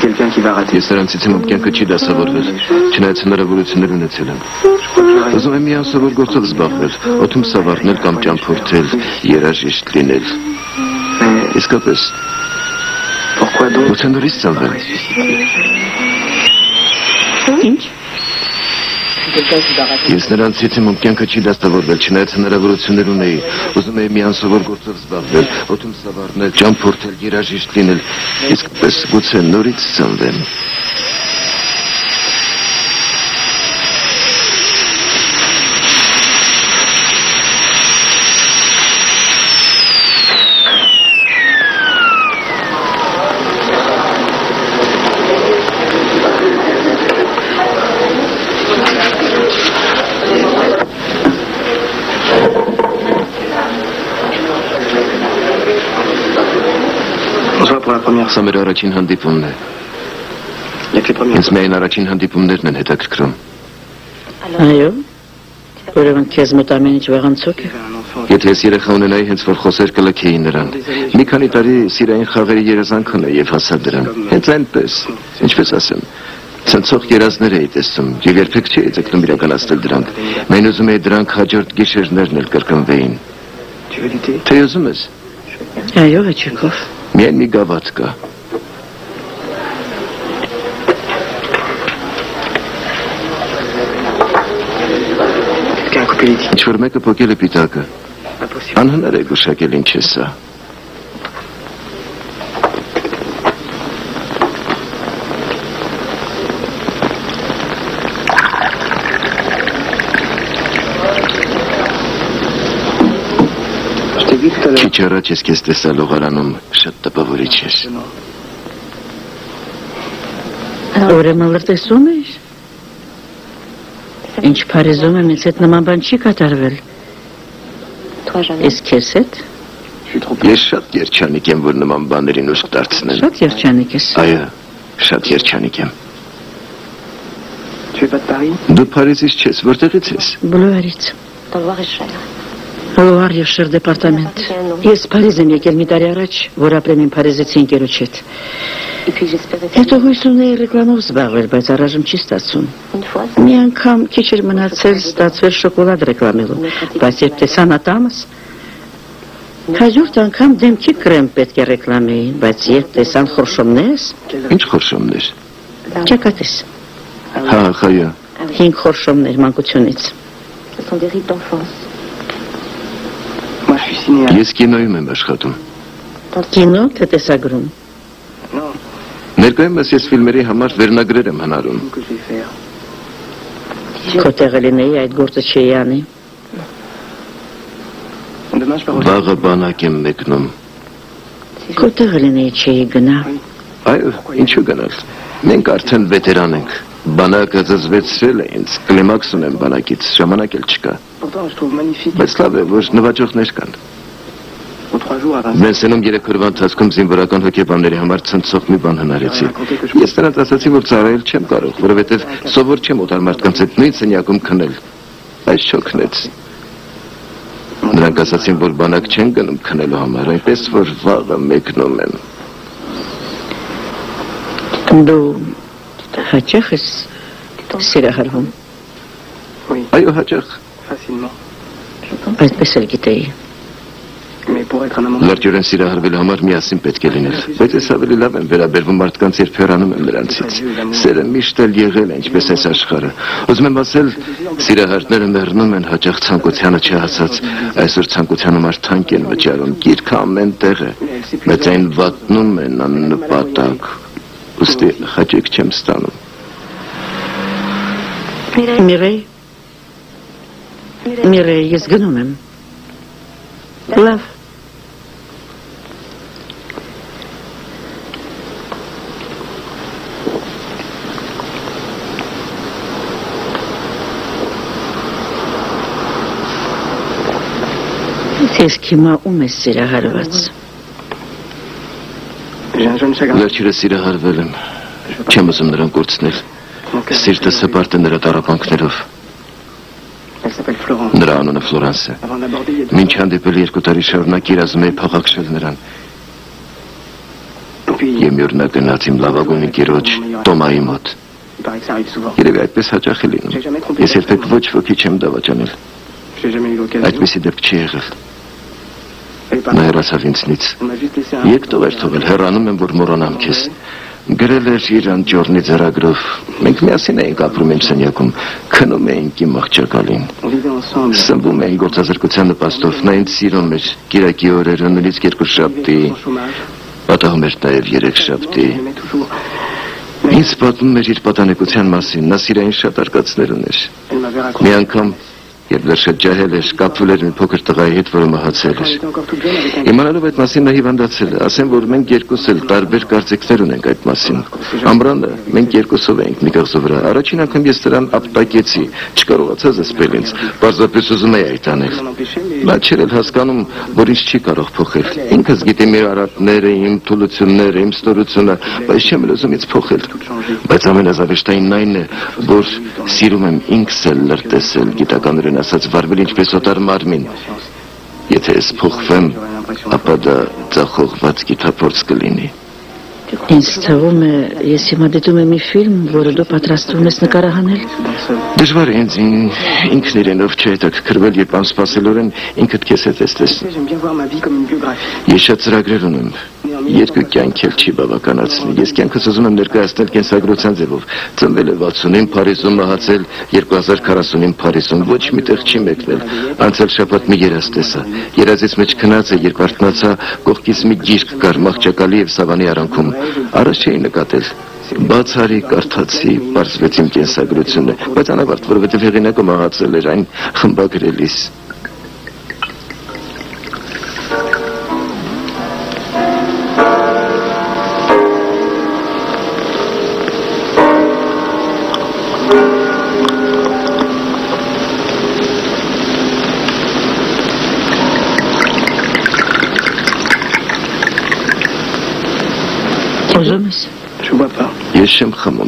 Speaker 3: Ես նրանցից եմ, ում կյանքը չի դասավորվել, չնայած հնարավորություններ ունեցել եմ։ Ուզում եմ մի անսովոր գործով զբաղվել, օդում սավառնել կամ ճամփորդել, երաժիշտ լինել։ Իսկապես, գուցե նորից ծնվել։
Speaker 2: Ինչ։
Speaker 3: Ես նրանցից եմ, ում կյանքը չի դասավորվել, չնայած հնարավորություններ ունեի, ուզում էի մի անսովոր գործով զբաղվել, օդում սավառնել, ճամփորդել, երաժիշտ լինել, իսկապես գուցե նորից ծնվեմ։ Սա մեր առաջին հանդիպումն է։ Ինձ միայն առաջին հանդիպումներն են հետաքրքրում։
Speaker 2: Այո, ուրեմն քեզ մոտ ամեն ինչ վաղանցոք է։
Speaker 3: Եթե ես երեխա ունենայի, հենց որ խոսեր կլքեի նրան։ Մի քանի տարի սիրային խաղերի երազանքն է եւ հասա դրան։ Հենց այնպես, ինչպես ասեմ, ցնցող երազներ էի տեսնում եւ երբեք չէի ձգտում իրականացնել դրանք։ Մեն ուզում էի դրանք հաջորդ գիշերներն էլ կրկնվեին։ Թե ուզում ես։
Speaker 2: Այո, հաճիկով։
Speaker 3: Միայն մի գավաթ կա։ Ինչ-որ մեկը պոկել է պիտակը։ Անհնար է գուշակել ինչ է սա։ Քիչ առաջ ես քեզ տեսա լողարանում, շատ տպավորիչ ես։
Speaker 2: Ուրեմն լրտեսում ես։ Ինչ Փարիզում եմ, ինձ հետ նման բան չի կատարվել։ Իսկ քեզ հետ։
Speaker 3: Ես շատ երջանիկ եմ, որ նման բաներին ուշք դարձնեմ։
Speaker 2: Շատ երջանիկ ես։
Speaker 3: Այո, շատ երջանիկ եմ։ Դու Փարիզից չես, որտեղից ես։
Speaker 2: Բլուարից։ Լուար եւ Շեր դեպարտամենտ։ Ես Փարիզ եմ եկել մի տարի առաջ, որ ապրեմ իմ փարիզեցի ընկերոջ հետ։ Հետո հույս ունեի ռեկլամով զբաղվել, բայց առայժմ չի ստացվում։ Մի անգամ քիչ էր մնացել ստացվել շոկոլադ ռեկլամելու, բայց երբ տեսա ատամս, հաջորդ անգամ դեմքի կրեմ պետք է ռեկլամեի, բայց երբ տեսան խորշոմներս։
Speaker 3: Ինչ խորշոմներ։
Speaker 2: Ճակատես։
Speaker 3: Հա, այո։
Speaker 2: 5 խորշոմներ մանկությունից։
Speaker 3: Ես կինոյում եմ աշխատում։
Speaker 2: Կինո, թե տեսագրում։
Speaker 3: Ներկայումս ես ֆիլմերի համար վերնագրեր եմ հնարում։
Speaker 2: Քո տեղը լինեի այդ գործը չէի անի։
Speaker 3: Վաղը բանակ եմ մեկնում։
Speaker 2: Քո տեղը լինեի չէի գնա։
Speaker 3: Այո, ինչու գնալ։ Մենք արդեն վետերան ենք։ Բանակը զզվեցրել է ինձ, կլիմաքս ունեմ բանակից, ժամանակ էլ չկա։ Բայց լավ է, որ նվաճողներ կան։ Մենսենում 3 օրվա ընթացքում զինվորական հոգեբանների համար ցնցող մի բան հնարեցի։ Ես նրանց ասացի, որ ծառայել չեմ կարող, որովհետև սովոր չեմ օտար մարդկանց հետ նույն սենյակում քնել։ Այս չօգնեց։ Նրանք ասացին, որ բանակ չեն գնում քնելու համար, այնպես որ վաղը մեկնում են։
Speaker 2: Դու հաճախ ես սիրահարվում։
Speaker 3: Այո, հաճախ։
Speaker 2: Այդպես էլ գիտեի։
Speaker 3: Լրջորեն սիրահարվելու համար միասին պետք է լինել, բայց ես ավելի լավ եմ վերաբերվում մարդկանց, երբ հեռանում եմ նրանցից։ Սերը միշտ էլ եղել է, ինչպես այս աշխարհը։ Ուզում եմ ասել, սիրահարները մեռնում են հաճախ ցանկությանը չհասած, այսօր ցանկությանը մարդանք են վճարում, գիրքը ամեն տեղ է, բայց այն վատնում են աննպատակ, ուստի հաճեք չեմ ստանում։
Speaker 2: Միրեյ, ես գնում եմ։ Լավ։ Ես հիմա ում ես սիրահարված։
Speaker 3: Վերջերս սիրահարվել եմ, չեմ ուզում նրան կորցնել, սիրտս հպարտ է նրա տառապանքներով։ Նրա անունը Ֆլորանս է։ Մինչ հանդիպել 2 տարի շարունակ երազում էի փաղաքշել նրան։ Եմ յորնա գնաց իմ լավագույն ընկերոջ Տոմայի մոտ։ Երևի այդպես հաճախ է լինում։ Ես երբեք ոչ ոքի չեմ դավաճանել։ Այդպեսի դեպք չի եղել։ Նա հեռացավ ինձնից։ Եկ տղեր թողել, հեռանում եմ, որ մոռանամ քեզ։ Գրել էր իր անճոռնի ձեռագրով։ Մենք միասին էինք ապրում իմ սենյակում, քնում էինք իմ աղջակալին։ Սնվում էինք գործազրկության նպաստով, նա ինձ սիրում էր, կիրակի օրերը, նույնիսկ երկուշաբթի, պատահում էր նաև երեքշաբթի։ Ինձ պատմում էր իր պատանեկության մասին, նա սիրային շատ արկածներ ուներ։ Մի անգամ երբ դեռ շատ ջահել էր, կապվել էր մի փոքր տղայի հետ, որը մահացել էր։ Իմանալով այդ մասին նա հիվանդացել է, ասեմ, որ մենք երկուս էլ տարբեր կարծիքներ ունենք այդ մասին։ Ամռանը մենք երկուսով էինք մի կղզու վրա։ Առաջին անգամ ես նրան ապտակեցի, չկարողացա զսպել ինձ, պարզապես ուզում էի այդ անել։ Նա չէր էլ հասկանում, որ ինձ չի կարող փոխել։ Ինքս գիտեմ իմ արարքները, իմ թուլությունները, իմ ստորությունը, բայց չեմ ուզում ինձ փոխել։ Բայց ամենազավեշտայինն այն է, որ սիրում եմ ինքս էլ լրտեսել, գիտականորեն ասած վարվել ինչպես օտար մարմին։ Եթե ես փոխվեմ, ապա դա ձախողված գիթափորձ կլինի։
Speaker 2: Ինձ թվում է, ես հիմա դիտում եմ մի ֆիլմ, որը դու պատրաստվում ես նկարահանել։
Speaker 3: Դժվար է ինձ ինքն իրենով չհետաքրքրվել, երբ անսպասելորեն ինքդ քեզ հետ ես տեսնում։ Ես շատ ծրագրեր ունեմ, երկու կյանք էլ չի բավականացնի։ Ես կյանքս ուզում եմ ներկայացնել կենսագրության ձևով։ Ծնվել է 60-ին Փարիզում, մահացել 2040-ին Փարիզում, ոչ միտեղ չի մեկնել։ Անցյալ շաբաթ մի երազ տեսա։ Երազից մեջ քնած է, երբ արթնացա, կողքից մի գիրք կար Մաղճակալի եւ Սավանի արանքում։ Առաջ չէի նկատել։ Բացարի կարդացի, բարձվեց իմ կենսագրությունը, բայց անավարտ, որովհետև հեղինակը մահացել էր այն խմբագրելիս։
Speaker 2: Ուզում ես։
Speaker 3: Ես չեմ խմում։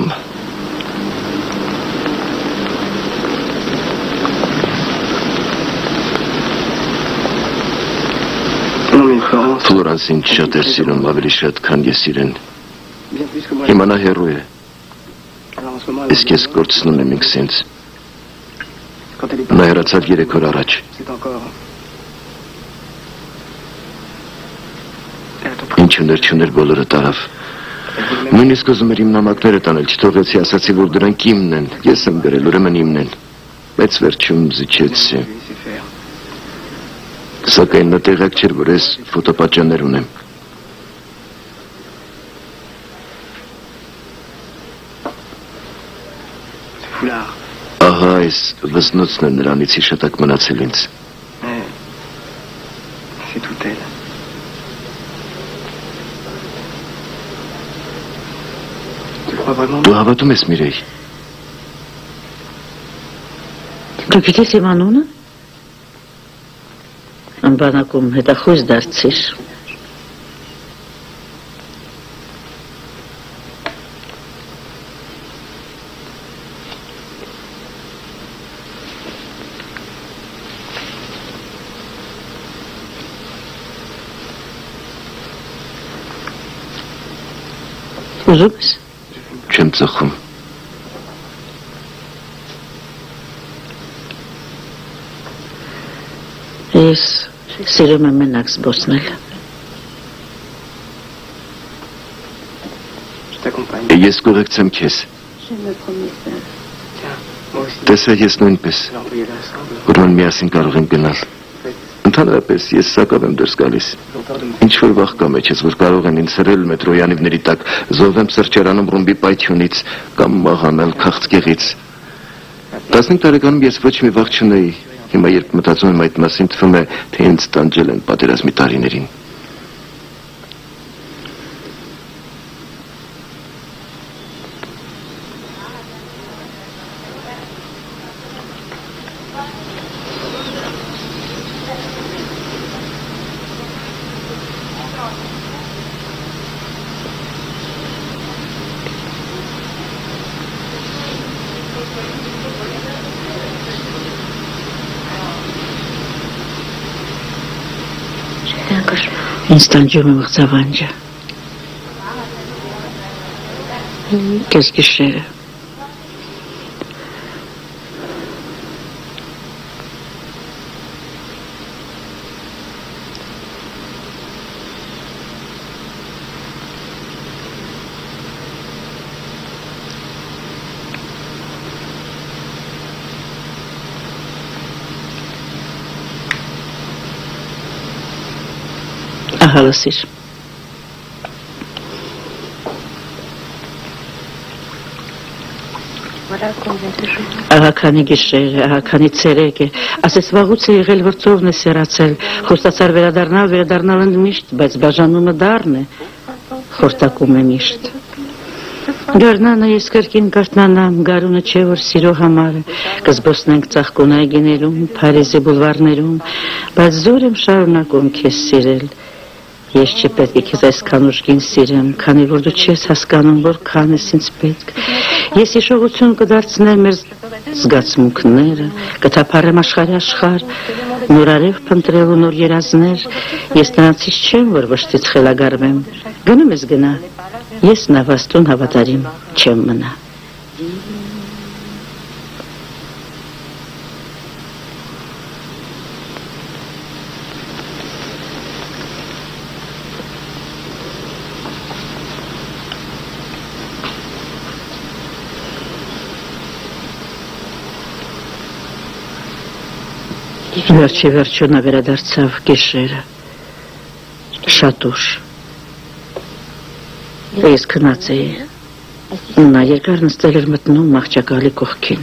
Speaker 3: Ֆլորանսին շատ էր սիրում, ավելի շատ, քան ես իրեն։ Հիմա նա հեռու է։ Իսկ ես կորցնում եմ ինքս ինձ։ Նա հեռացավ 3 օր առաջ։ Ինչ ուներ բոլորը տարավ։ Նույնիսկ ուզում էր իմ նամակները տանել, չթողեցի, ասացի, որ դրանք իմն են, ես եմ գրել, ուրեմն իմն են, բայց վերջում զիջեցի։ Սակայն նա տեղյակ չէր, որ ես ֆոտոպատճաններ ունեմ։ Ահա այս վզնոցն է նրանից հիշատակ մնացել ինձ։ Դու հավատում ես Միրեյ։
Speaker 2: Դու գիտես իմ անունը։ Անբանակում հետախույզ դարձիր։ Ուզում ես։
Speaker 3: Չեմ ծխում։
Speaker 2: Ես սիրում եմ մենակ զբոսնել։
Speaker 3: Ես կուղեկցեմ քեզ։ Տեսա ես նույնպես։ Ուրեմն միասին կարող ենք գնալ։ Ընդհանրապես ես սակավ եմ դուրս գալիս։ Ինչ-որ վախ կա մեջս, որ կարող են ինձ հրել մետրոյի անիվների տակ, զոհվեմ սրճարանում ռումբի պայթյունից կամ մահանալ քաղցկեղից։ 15 տարեկանում ես ոչ մի վախ չունեի։ Հիմա երբ մտածում եմ այդ մասին, թվում է, թե ինձ տանջել են պատերազմի տարիներին։
Speaker 2: Ինձ տանջում է մղձավանջը։ Կես գիշերը։ Ահա լսիր։ Ահականի գիշեր է, ահականի ցերեկ է, ասես վաղուց է եղել վրծովն է սերացել, խոստացար վերադառնալ ընդմիշտ, բայց բաժանումը դառն է, խորտակում է միշտ։ Գարնանը ես կրկին կարտնանամ, գարունը չէ, որ սիրո համար է, կզբոսնենք ծաղկուն այգիներում, Փարիզի բուլվարներում, բայց զոր եմ շարունակում քեզ սիրել։ Ես չպետք է քեզ այսքան ուժգին սիրեմ, քանի որ դու չես հասկանում, որքան ես ինձ պետք։ Ես հիշողություն կդարձնեմ մեր զգացմունքները, կթափառեմ աշխարհի աշխարհ, նոր արև փնտրելու նոր երազներ, ես նրանցից չեմ, որ վշտից խելագարվեմ։ Գնում ես գնա, ես նավաստուն հավատարիմ չեմ մնա։ Վերջը նա վերադարձավ գիշերը, շատ ուշ։ Ես քնած էի, նա երկար նստել էր մտնում աղջակալի կողքին։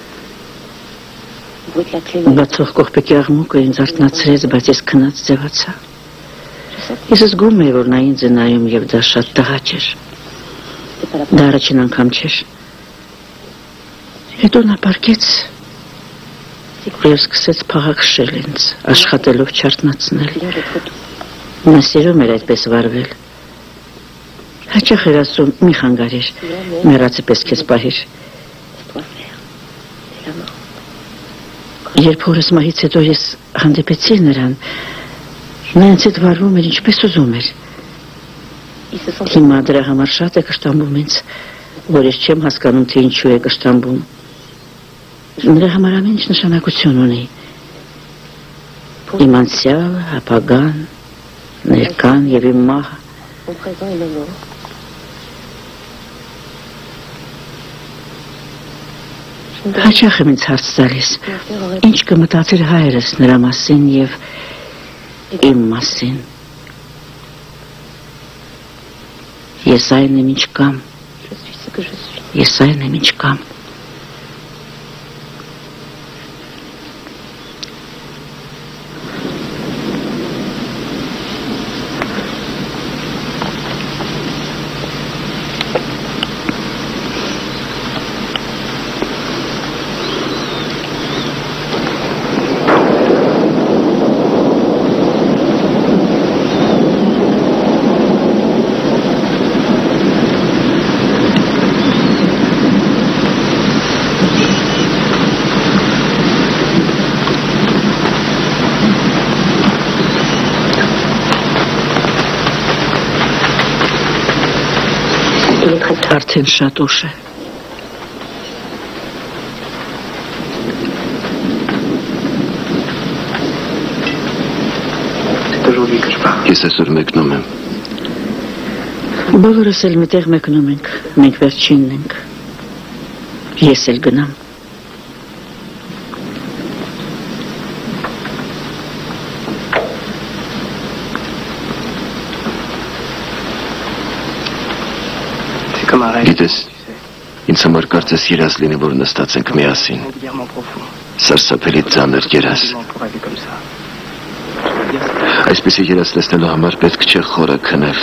Speaker 2: Բացող կողպեքի աղմուկը ինձ արթնացրեց, բայց ես քնած ձևացա։ Ես զգում էի, որ նա ինձ է նայում և դա շատ տղաճ էր։ Դա առաջին անգամ չէր։ Հետո նա պառկեց և սկսեց փաղաքշել ինձ, աշխատելով չարթնացնել։ Նա սիրում էր այդպես վարվել։ Հաճախ էր ասում, մի խանգարիր, մեռածի պես քեզ պահիր։ Երբ հորս մահից հետո ես հանդիպեցի նրան, նա ինձ հետ վարվում էր ինչպես ուզում էր։ Հիմա դրա համար շատ է կշտամբում ինձ, որ ես չեմ հասկանում, թե ինչու է կշտամբում։ Նրա համար ամեն ինչ նշանակություն ունի։ Իմ անցյալը, ապագան, ներկան և իմ մահը։ Հաճախ եմ ինձ հարց տալիս, ինչ կմտածեր հայրս նրա մասին և իմ մասին։ Ես այն եմ ինչ կամ, ես այն եմ ինչ կամ։ Արդեն շատ ուշ է։
Speaker 3: Ես այսօր մեկնում եմ։
Speaker 2: Բոլորս էլ մտեղ մեկնում ենք, մենք վերջինն ենք։ Ես էլ գնամ։
Speaker 3: Գիտես, ինձ համար կարծես երազ լինի, որ նստած ենք միասին։ Սարսափելի ծանր երազ։ Այսպիսի երազ տեսնելու համար պետք չէ խորը քնել։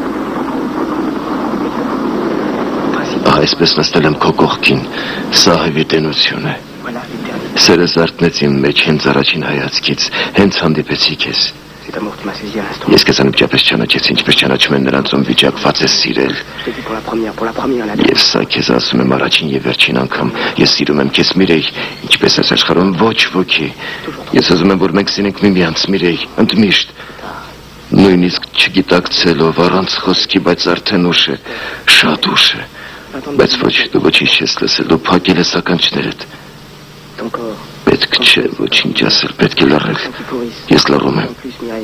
Speaker 3: Այսպես նստել եմ քո կողքին, սա հավիտենություն է։ Սերը զարթնեց իմ մեջ հենց առաջին հայացքից, հենց հանդիպեցի քեզ։ Ես քեզ անմիջապես չանաչեցի, ինչպես չանաչում են նրանց, ում վիճակված ես սիրել։ Ես սա քեզ ասում եմ առաջին և վերջին անգամ, ես սիրում եմ քեզ Միրեյ, ինչպես ես աշխարհում ոչ ոքի։ Ես ուզում եմ, որ մենք սիրենք միմյանց Միրեյ, ընդմիշտ, նույնիսկ չգիտակցելով, առանց խոսքի, բայց արդեն ուշ է, շատ ուշ է։ Բայց ոչ, դու ոչինչ չես լսել, դու փակել ես ականջներդ։ Պետք չէ ոչինչ ասել, պետք է լռել։ Ես լռում եմ։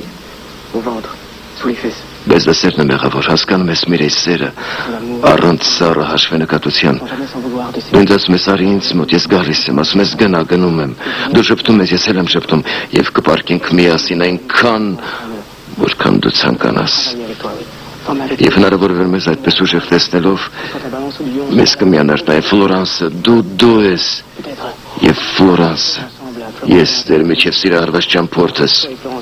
Speaker 3: Բայց դա սերն է մեղավոր, հասկանում ես Միրեյ սերը, առանց սառը հաշվենկատության։ Դու ինձ ասում ես արի ինձ մոտ, ես գալիս եմ, ասում ես գնա, գնում եմ։ Դու շփթում ես, ես էլ եմ շփթում, եւ կպարկենք միասին այնքան, որքան դու ցանկանաս։ Եվ հնարավոր էր մեզ այդպես ուժեղ տեսնելով, մեզ կմիանար նաև Ֆլորանսը, դու ես, եւ Ֆլորանսը, ես դեր միջև սիրահարված ճամփորդս։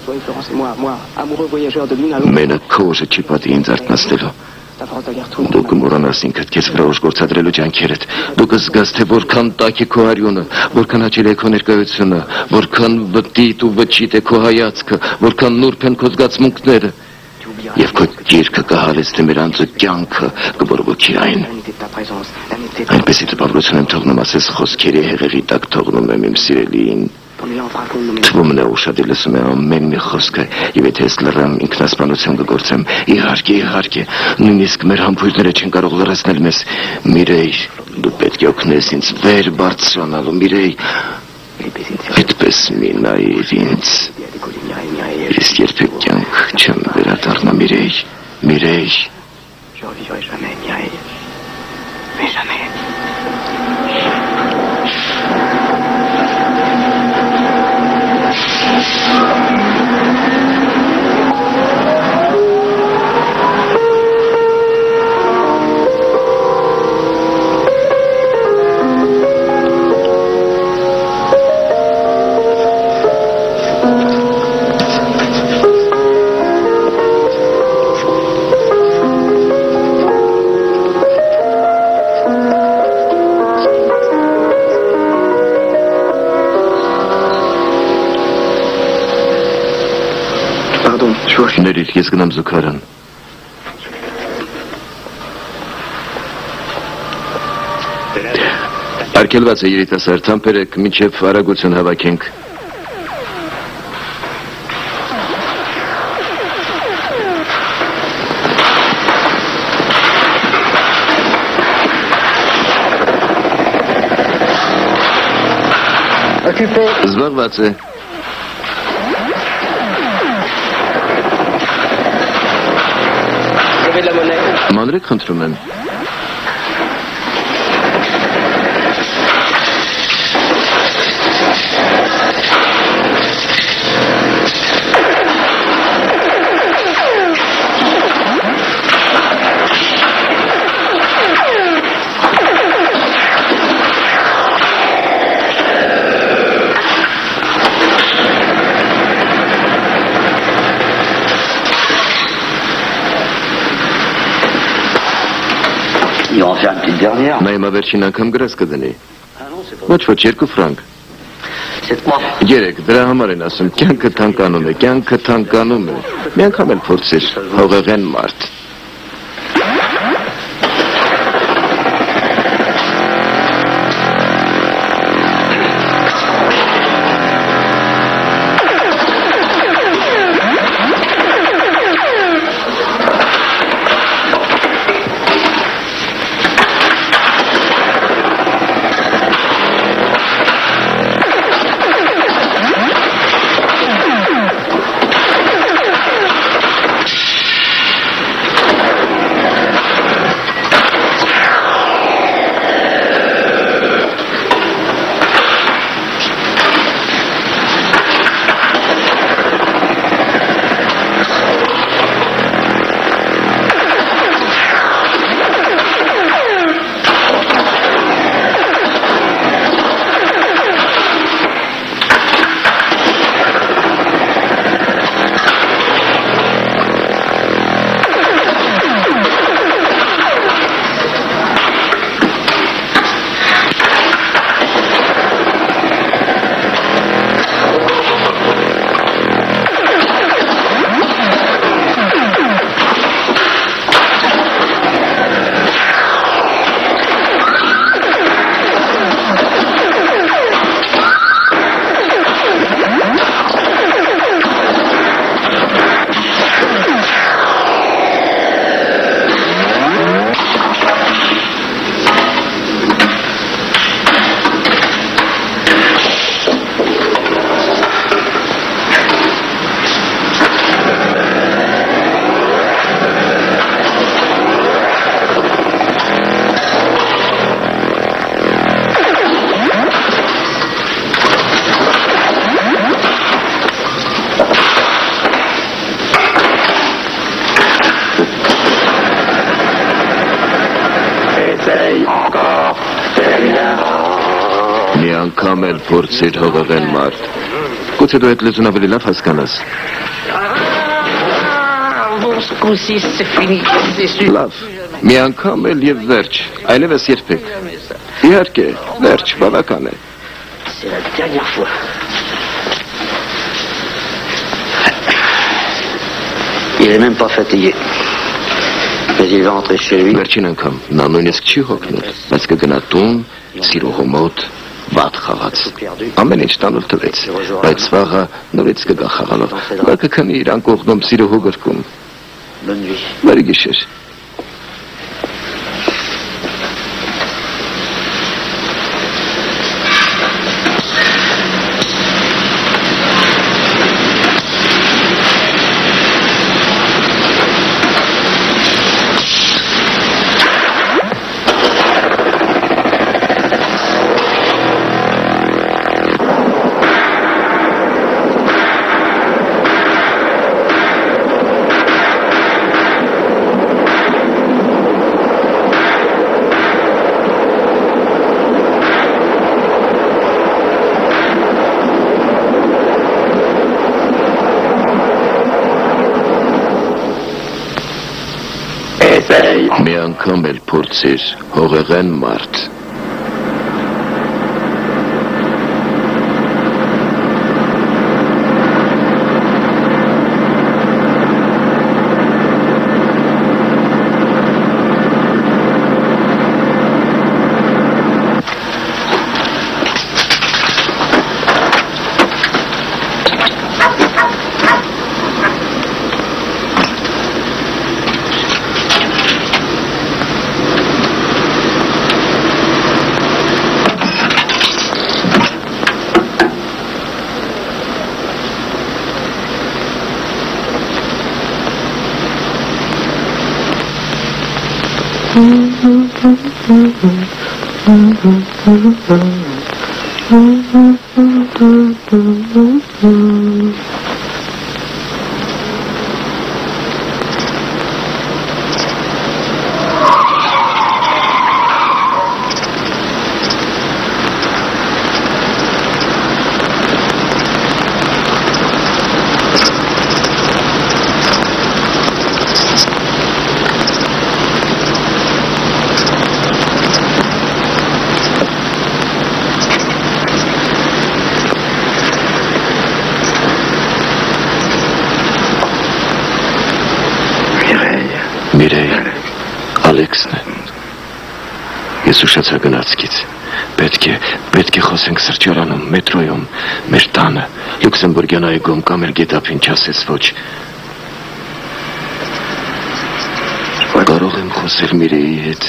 Speaker 3: Մենակ քո ուժը չի պատի ինձ արթնացնելու։ Դու կմոռանաս ինքդ քեզ վրա ուժ գործադրելու ջանքերդ, դու կզգաս, թե որքան տաք է քո արյունը, որքան հաճելի է քո ներկայությունը, որքան վտիտ ու վճիտ է քո հայացքը, որքան նուրբ են քո զգացմունքները։ Եվ քո գիրքը կհալես, թե մեր անձը կյանքը կբորբոքի այն։ Այնպեսի տպավորություն եմ թողնում, ասես խոսքերի հեղեղի տակ թողնում եմ իմ սիրելիին։ Թվում է ուշադիր լսում է ամեն մի խոսքը, եւ եթե ես լռամ, ինքնասպանություն կգործեմ։ Իհարկե, նույնիսկ մեր համբույրները չեն կարող լռեցնել մեզ։ Միրեյ, դու պետք է օգնես ինձ վեր բարձրանալու, Միրեյ։ Այդպես մի նայիր ինձ։ Ես երբեք կյանք չեմ վերադառնա, Միրեյ։ Ներիր, ես գնամ զուգարան։ Արգելված է երիտասարդ, համբերեք, մինչև արագություն հավաքենք։ Զբաղված է։ Մանրեք խնդրում եմ։ Նա իմ ավերջին անգամ գրած կդնի։ Ոչ, 2 ֆրանկ։ 3, դրա համար են ասում, կյանքը թանկանում է։ Մի անգամ էլ փորձիր, հողեղեն մարդ։ անգամ էլ փորձիր հողեղեն մարդ։ Գուցե դու այդ լեզուն ավելի լավ հասկանաս։ Լավ, մի անգամ էլ եւ վերջ, այլևս երբեք։ Իհարկե, վերջ, բավական է։
Speaker 5: Il est même pas fatigué. Mais il va rentrer chez lui.
Speaker 3: Վերջին անգամ նա նույնիսկ չի հոգնել, բայց կգնա տուն, սիրողու մոտ, վատ խաղաց։ Ամեն ինչ տանուլ տվեց, բայց վաղը նորից կգա խաղալով։ Նա կքնի իր անկողնում սիրողու գրկում։ Բարի գիշեր։ Մի անգամ էլ փորձիր հողեղեն մարդ։ Ալեքսն է։ Ես ուշացա գնացքից։ Պետք է խոսենք սրճարանում, մետրոյում, մեր տանը, Լյուքսեմբուրգյան այգում կամ էլ գետափին, չասես ոչ։ Կարող եմ խոսել Միրեի հետ։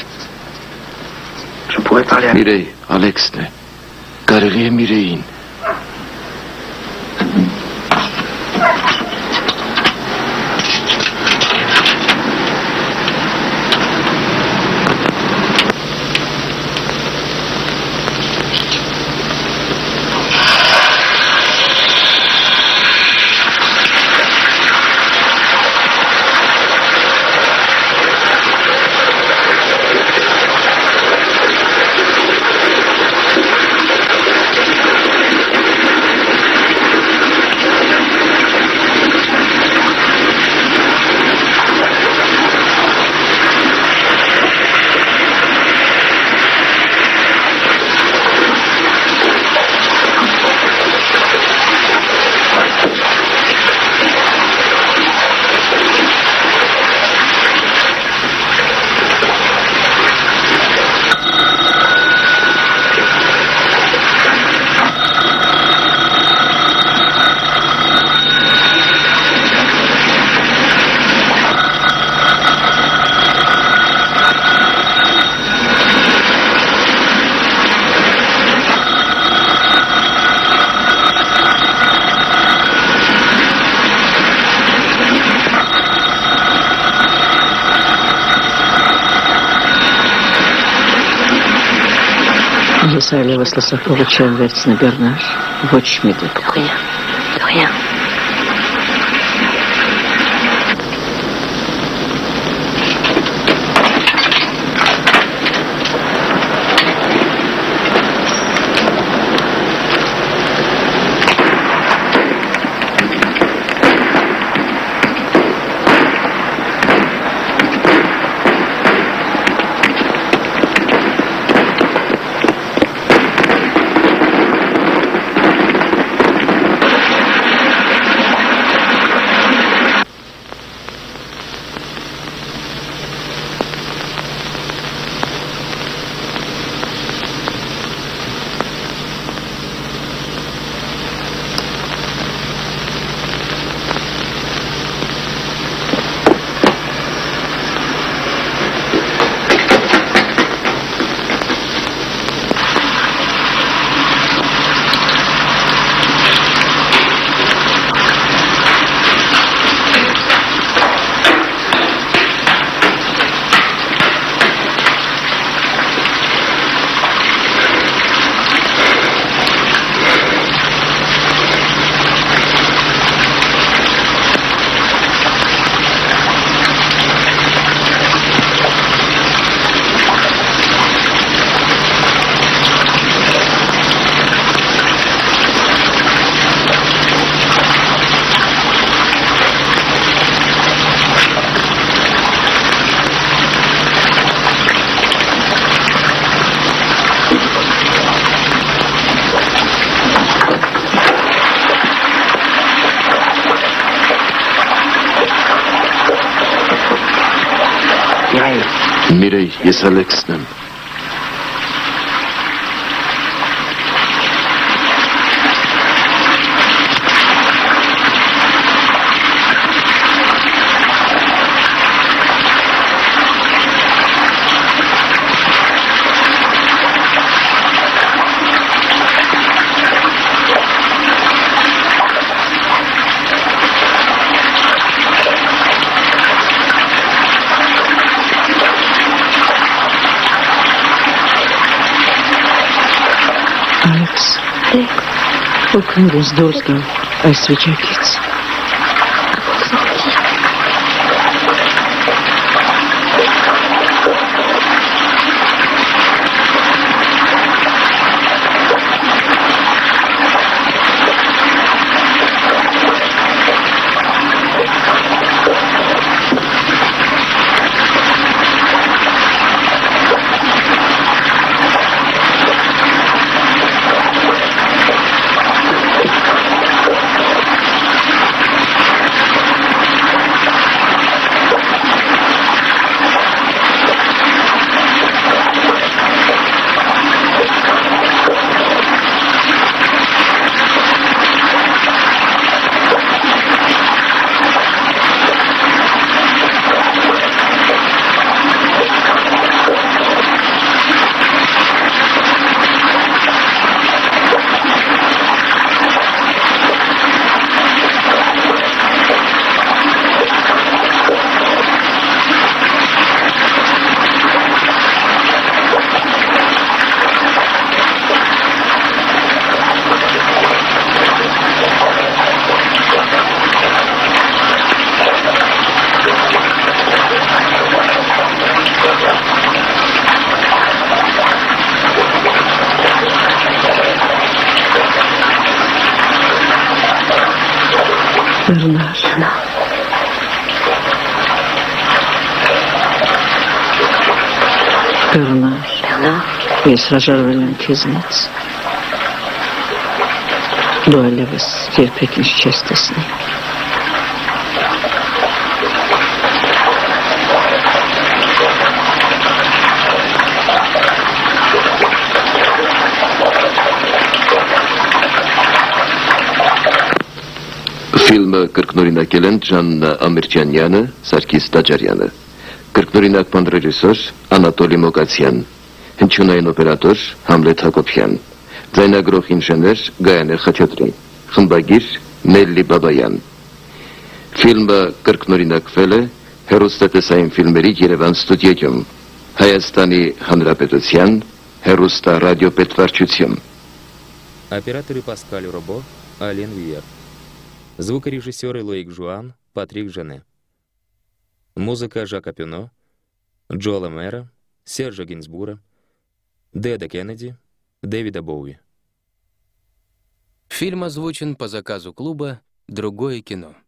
Speaker 3: Միրեյ, Ալեքսն է։ Կարելի է Միրեին։
Speaker 2: Ես այլևս լսակողը չեմ վերցնի Բեռնար, ոչ մի դեպքում։
Speaker 8: Rien.
Speaker 3: Mirei, ես Ալեքսն եմ։
Speaker 2: Օգնիր ինձ դուրս գալ այս վիճակից։ Բեռնար, ես հրաժարվել եմ քեզնից։ Դու այլևս երբեք ինձ չես տեսնի։
Speaker 3: Ֆիլմը կրկնօրինակել են Ժաննա Ամիրճանյանը, Սարգիս Տաճարյանը, կրկնօրինակ բանրեժիսոր Անատոլի Մոկացյան, հնչյունային օպերատոր Համլետ Հակոբյան, ձայնագրող ինժեներ Գայանե Խաչատրյան, խմբագիր Նելլի Բաբայան։ Ֆիլմը կրկնօրինակվել է հեռուստատեսային ֆիլմերի Երևան ստուդիոյում, Հայաստանի Հանրապետության հեռուստառադիոպետվարչություն։
Speaker 1: Операторы Паскаль Робо, Ален Виер. Звукорежиссеры Лоик Жуан, Патрик Жене. Музыка Жака Пюно, Джоэла Мэра, Сержа Гинзбура, Деда Кеннеди, Дэвида Боуи.
Speaker 12: Фильм озвучен по заказу клуба «Другое кино».